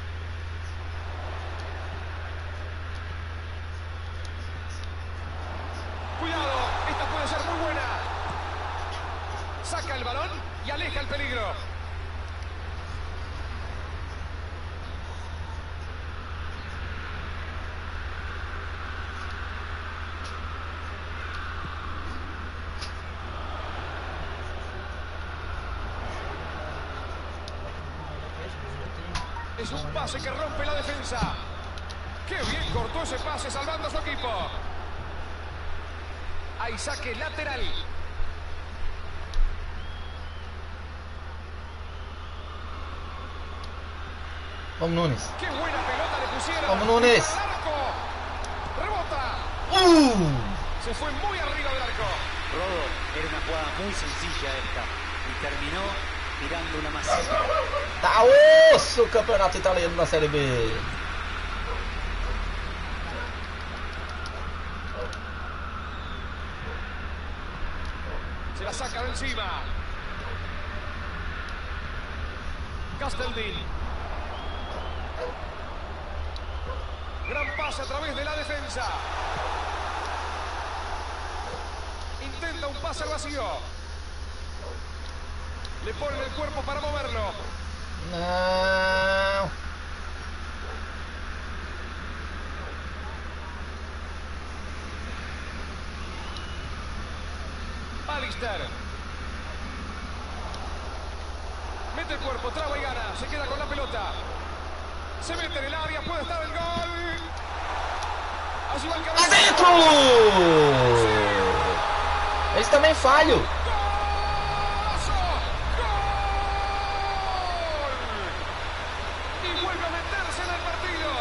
Cuidado, esta puede ser muy buena. Saca el balón y aleja el peligro. Es un pase que rompe la defensa. ¡Qué bien cortó ese pase salvando a su equipo! Hay saque lateral. Vamos, Nunes! ¡Qué buena pelota le pusieron! Vamos, Nunes. ¡Al arco! ¡Rebota! Se fue muy arriba del arco. Rodo, era una jugada muy sencilla esta. Y terminó tirando una masita. Tá osso o campeonato italiano na Série B! Se la saca de encima. Casteldin. Gran pase a través de la defensa. Intenta un pase al vacío. Le ponen el cuerpo para moverlo. Não! Alister. Mete el cuerpo, traba y gana. Se queda con la pelota. Se mete en el área, puede estar el gol. Allí va el cabezazo. Adentro! Eles também falham! ¡Golazo! ¡Gol! Y vuelve a meterse en el partido.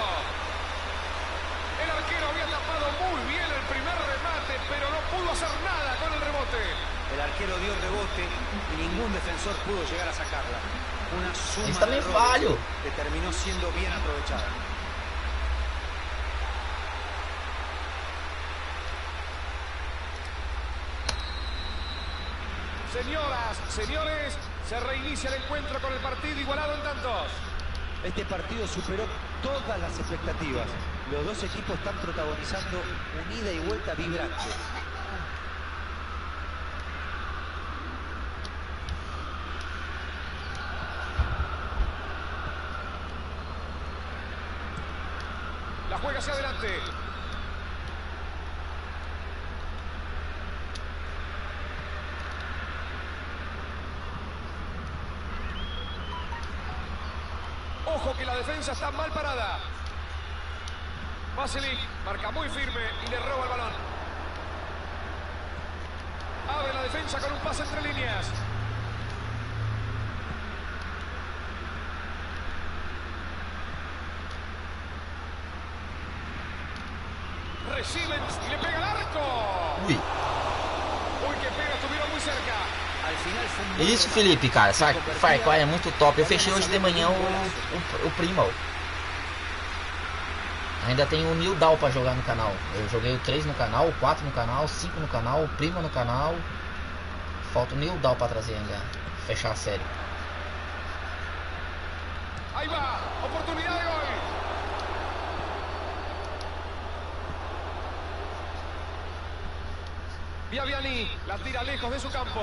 El arquero había tapado muy bien el primer remate, pero no pudo hacer nada con el rebote. El arquero dio el rebote y ningún defensor pudo llegar a sacarla. Una suma Eles de também errores falham! que terminó siendo bien aprovechada. Señoras, señores, se reinicia el encuentro con el partido igualado en tantos. Este partido superó todas las expectativas. Los dos equipos están protagonizando un ida y vuelta vibrante. La juega hacia adelante. Ojo que la defensa está mal parada. Vasilic marca muy firme y le roba el balón. Abre la defensa con un pase entre líneas. Reciben y le pega al arco. Ui! Uy, qué pega, estuvieron muy cerca. Al final fue un buen Isso, remate. Felipe, cara, sabe? Se Far convertía Cry é muito top. Eu fechei en hoje de una manhã golazo. o Primo. Ainda tem o Nildal pra jogar no canal. Eu joguei o 3 no canal, o 4 no canal, o 5 no canal, o Prima no canal. Falta o Nildal pra trazer ainda. Fechar a série. Ahí va, oportunidad de gol. Biabiani la tira lejos de su campo.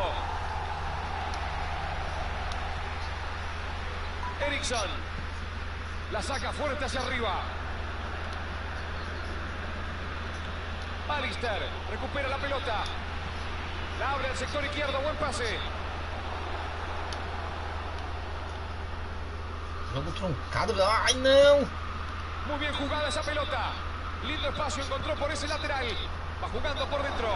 Eriksson la saca fuerte hacia arriba. Alister recupera la pelota. La abre al sector izquierdo, buen pase. Jogo truncado. Ai, não! Muy bien jugada esa pelota. Lindo espacio encontró por ese lateral. Va jugando por dentro.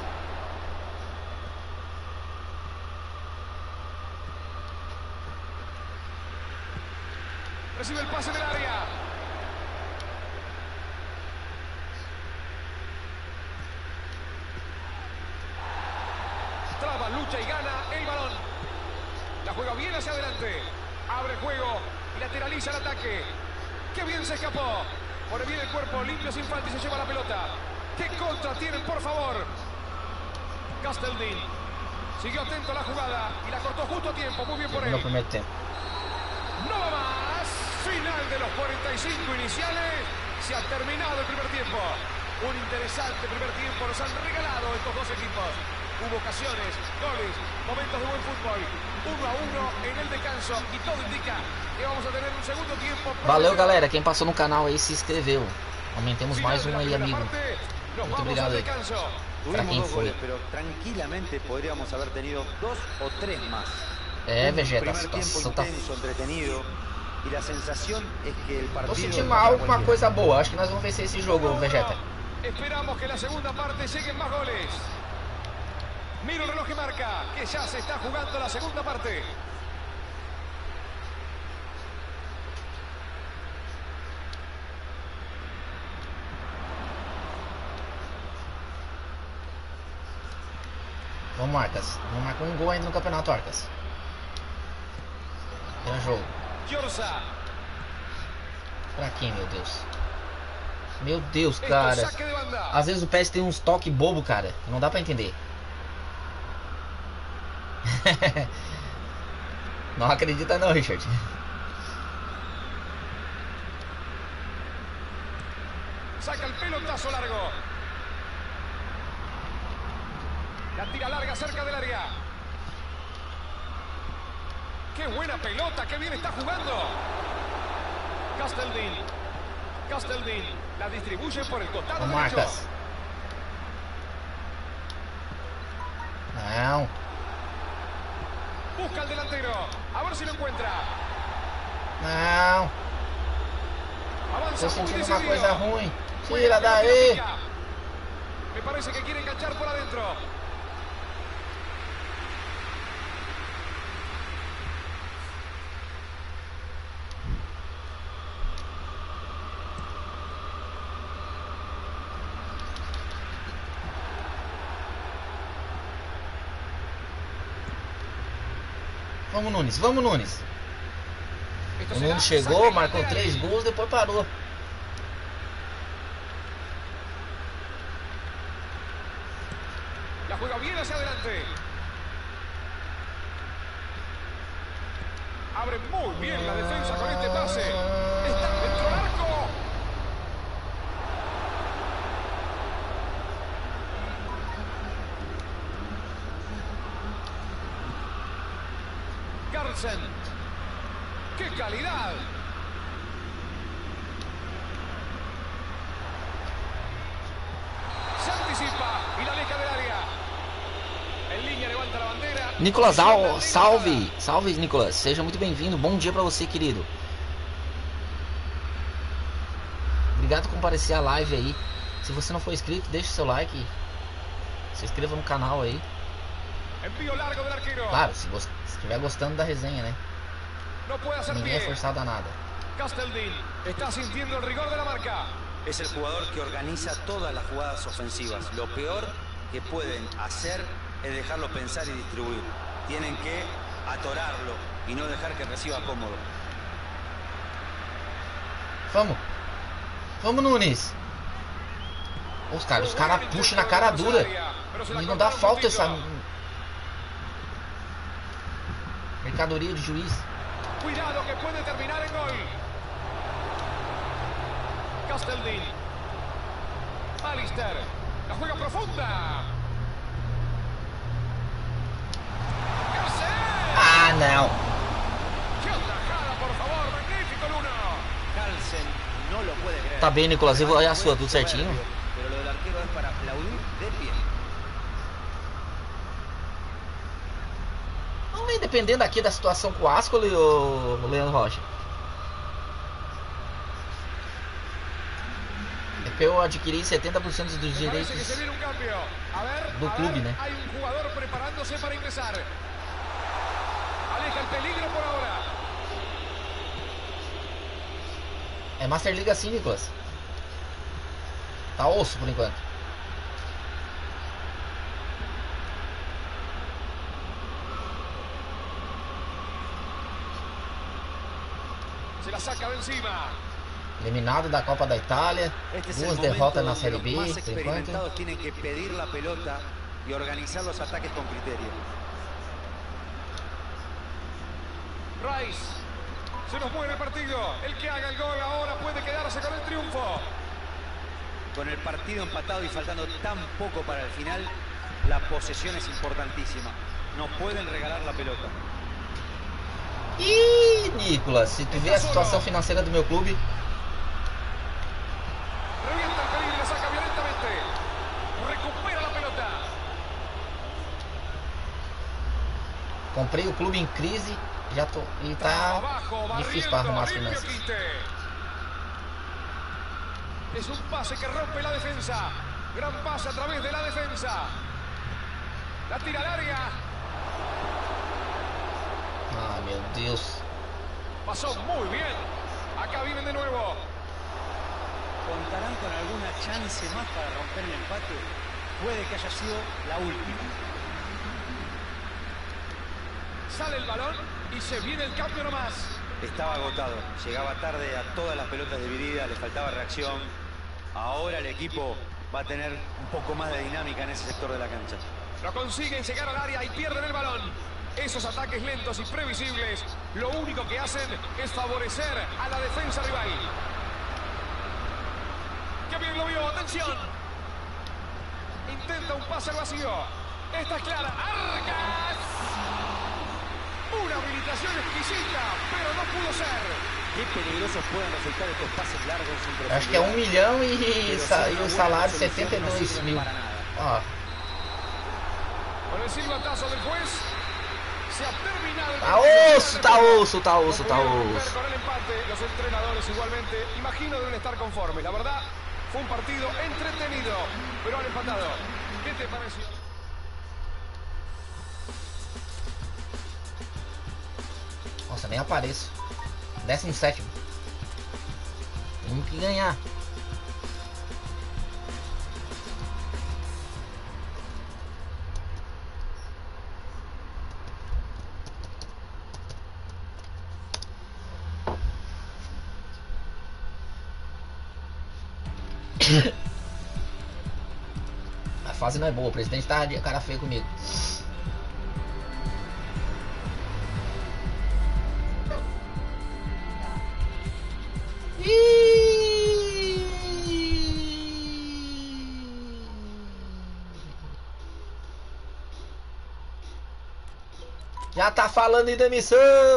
Recibe el pase del área. Traba, lucha y gana el balón. La juega bien hacia adelante. Abre el juego y lateraliza el ataque. ¡Qué bien se escapó! Pone bien el cuerpo, limpio sin falta y se lleva la pelota. ¡Qué contra tienen, por favor! Casteldin siguió atento a la jugada y la cortó justo a tiempo. Muy bien por él. No primeiro tempo. No va más. Final de los 45 iniciales. Se ha terminado el primer tiempo. Un interesante primer tiempo nos han regalado estos dos equipos. Hubo ocasiones, goles, momentos de buen fútbol. 1-1 en el descanso y todo indica que vamos a tener un segundo tiempo. Valeu, galera. Quem passou no canal aí se inscreveu. Aumentemos mais um aí, amigo. Muito obrigado aí. Pra Tuvimos quem dos foi. goles, pero tranquilamente podríamos haber tenido 2 o 3 más. É, Vegeta, a Primer tiempo situação tá... intenso, entretenido. Y la sensación es que el Tô partido... sentindo alguma coisa boa. Acho que nós vamos vencer esse jogo, Vegeta. Esperamos que en la segunda parte lleguen más goles. Miro el reloj y marca que ya se está jugando la segunda parte. Vamos, Arcas. Vamos marcar um gol ainda no campeonato, Arcas. Gran jogo. Giorza. Pra quem, meu Deus? Meu Deus, Esto es cara. saque de banda. Às vezes o PES tem uns toques bobo, cara. Não dá pra entender. Não acredita não, Richard. Saca el pelotazo largo. La tira larga cerca del área. ¡Qué buena pelota! ¡Qué bien está jugando! Casteldin. Casteldin. La distribuye por el costado Vamos, derecho. Arcas. Não. Busca al delantero. A ver si lo encuentra. Não. Avanza Tô muy sentindo uma decidido. coisa ruim. Juega Tira la pelota y la daí. pica. Me parece que quiere enganchar por adentro. Vamos, Nunes. Vamos, Nunes. Esto O será Nunes saque chegou, marcou lateral. 3 gols, depois parou. La juega bien hacia adelante. Abre muy bien la defensa con este pase. Está dentro del arco. Carlsen. ¡Qué calidad! Se anticipa y la aleja del área. En línea levanta la bandera. Nicolas, salve! Salve, Nicolas. Seja muito bem-vindo. Bom dia pra você, querido. Obrigado por comparecer à live aí. Se você não for inscrito, deixe seu like. Se inscreva no canal aí. Envío largo del arquero. Claro, se estiver gostando da resenha, né? No puede hacer Ninguém é pie. forçado a nada. Casteldin está sintiendo el rigor de la marca. Es el jugador que organiza todas las jugadas ofensivas. Lo peor que pueden hacer es dejarlo pensar y distribuir. Tienen que atorarlo y no dejar que reciba cómodo. Vamos! Vamos, Nunes. Os caras puxam na cara dura. E não dá falta essa mercadoria de juiz. Cuidado que puede terminar en gol. Casteldin. Alister. La juega profunda. Ah, não. ¡Qué atajada, por favor! ¡Magnífico el uno! Carlsen no lo puede creer. Tá bem, Nicolas. Eu vou olhar a sua, tudo certinho. Pero lo del arquero es para aplaudir de pie. Vamos ver, dependendo aqui da situação com o Ascoli e o Leandro Rocha. É que eu adquiri 70% dos direitos do clube, né? Hay un jugador preparándose para ingresar. Aleja el peligro por ahora. É Master League assim, Nicolas. Tá osso por enquanto. Se la saca de encima. Eliminado da Copa da Itália. Este es el Duas momento derrotas na donde Série los B, más por enquanto. experimentados tienen que pedir la pelota y organizar los ataques con criterio. Rice. Se nos muere el partido. El que haga el gol ahora puede quedarse con el triunfo. Con el partido empatado y faltando tan poco para el final, la posesión es importantísima. No pueden regalar la pelota. Ih, Nicolas, se tu vê a situação financeira do meu clube. Revienta el peligro y la saca violentamente. Recupera la pelota. Comprei o clube em crise. Já tô. E tá difícil para arrumar as finanças. Es un pase que rompe la defensa. Gran pase a través de la defensa. La tira al área. Ah, meu Deus. Pasó muy bien. Acá vienen de nuevo. ¿Contarán con alguna chance más para romper el empate? Puede que haya sido la última. Sale el balón y se viene el cambio nomás. Estaba agotado, llegaba tarde a todas las pelotas divididas, le faltaba reacción. Ahora el equipo va a tener un poco más de dinámica en ese sector de la cancha. No consiguen llegar al área y pierden el balón. Esos ataques lentos y previsibles, lo único que hacen es favorecer a la defensa rival. ¡Qué bien lo vio! ¡Atención! Intenta un pase al vacío. Esta es clara. ¡Argas! Una habilitación exquisita, pero no pudo ser. Qué peligrosos pueden resultar estos pases largos sin profundidad. Acho que é 1 milhão e o salário 72 mil. Ó. Con el silbatazo del juez, se ha terminado el Tá partido. osso, tá osso, tá osso, tá No pudieron osso. romper con el empate, los entrenadores igualmente, imagino deben estar conformes. La verdad, fue un partido entretenido, pero han empatado. ¿Qué te pareció? Nossa, nem apareço. 17º. Temos que ganhar. A fase não é boa, o presidente tá de cara feia comigo. Já tá falando em demissão.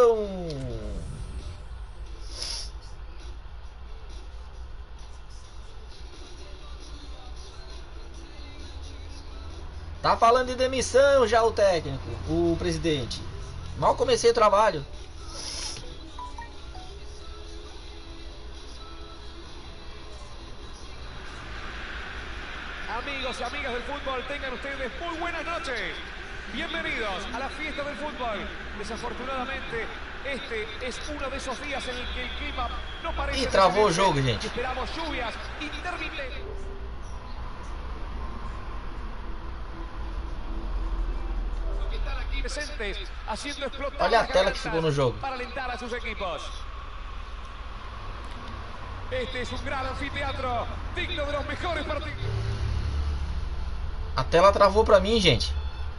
Tá falando de demissão já o técnico, o presidente. Mal comecei o trabalho. Amigos y amigas del fútbol, tengan ustedes muy buenas noches. Bienvenidos a la fiesta del fútbol. Desafortunadamente, este es uno de esos días en el que el clima no parece... Ih, travou o recibirse. jogo, gente. Esperamos lluvias intermitentes. Los que están aquí presentes haciendo explotar Olha a las tela que gargantas ficou no jogo. para alentar a sus equipos. Este es un gran anfiteatro, digno de los mejores partidos. A tela travou pra mim, gente.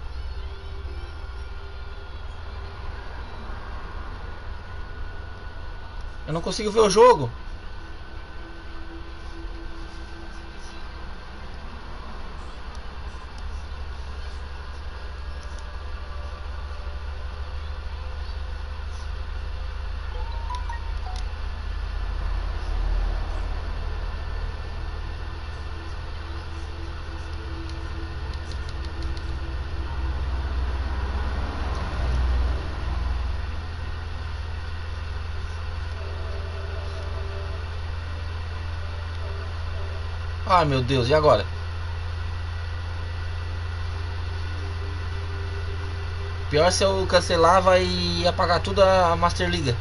Eu não consigo ver o jogo. Ai meu Deus, e agora? Pior se eu cancelar, vai apagar tudo a Master Liga.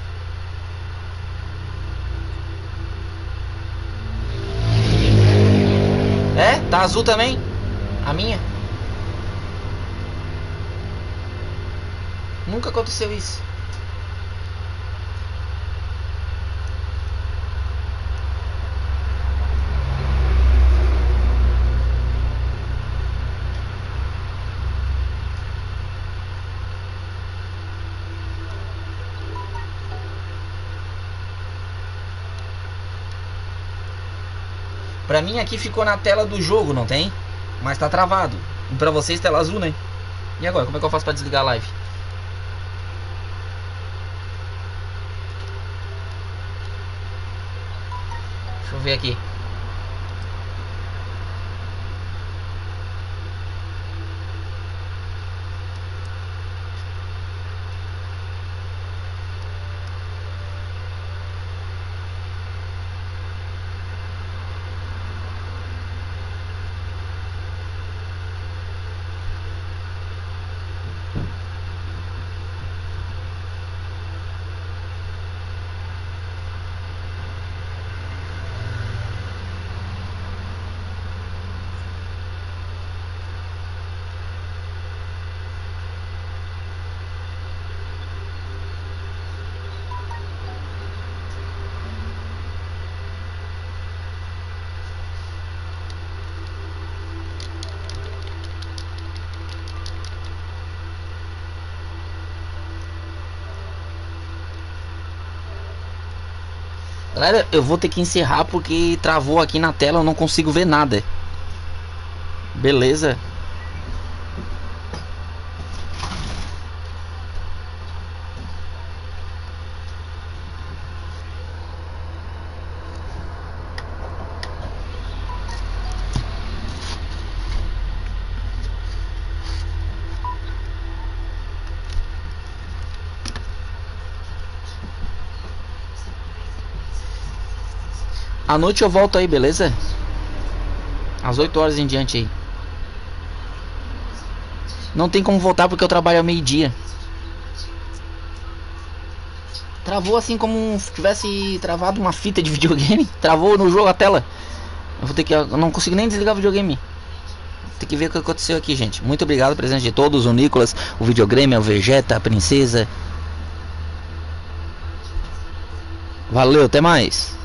É? Tá azul também? A minha? Nunca aconteceu isso. Pra mim aqui ficou na tela do jogo, não tem? Mas tá travado. E pra vocês tela azul, né? E agora, como é que eu faço pra desligar a live? Deixa eu ver aqui. Galera, eu vou ter que encerrar porque travou aqui na tela, eu não consigo ver nada. Beleza? À noite eu volto aí, beleza? Às 8 horas em diante aí. Não tem como voltar porque eu trabalho ao meio-dia. Travou assim como se tivesse travado uma fita de videogame. Travou no jogo a tela. Eu vou ter que... Eu não consigo nem desligar o videogame. Tem que ver o que aconteceu aqui, gente. Muito obrigado pela presença de todos. O Nicolas, o Videograme, o Vegeta, a Princesa. Valeu, até mais.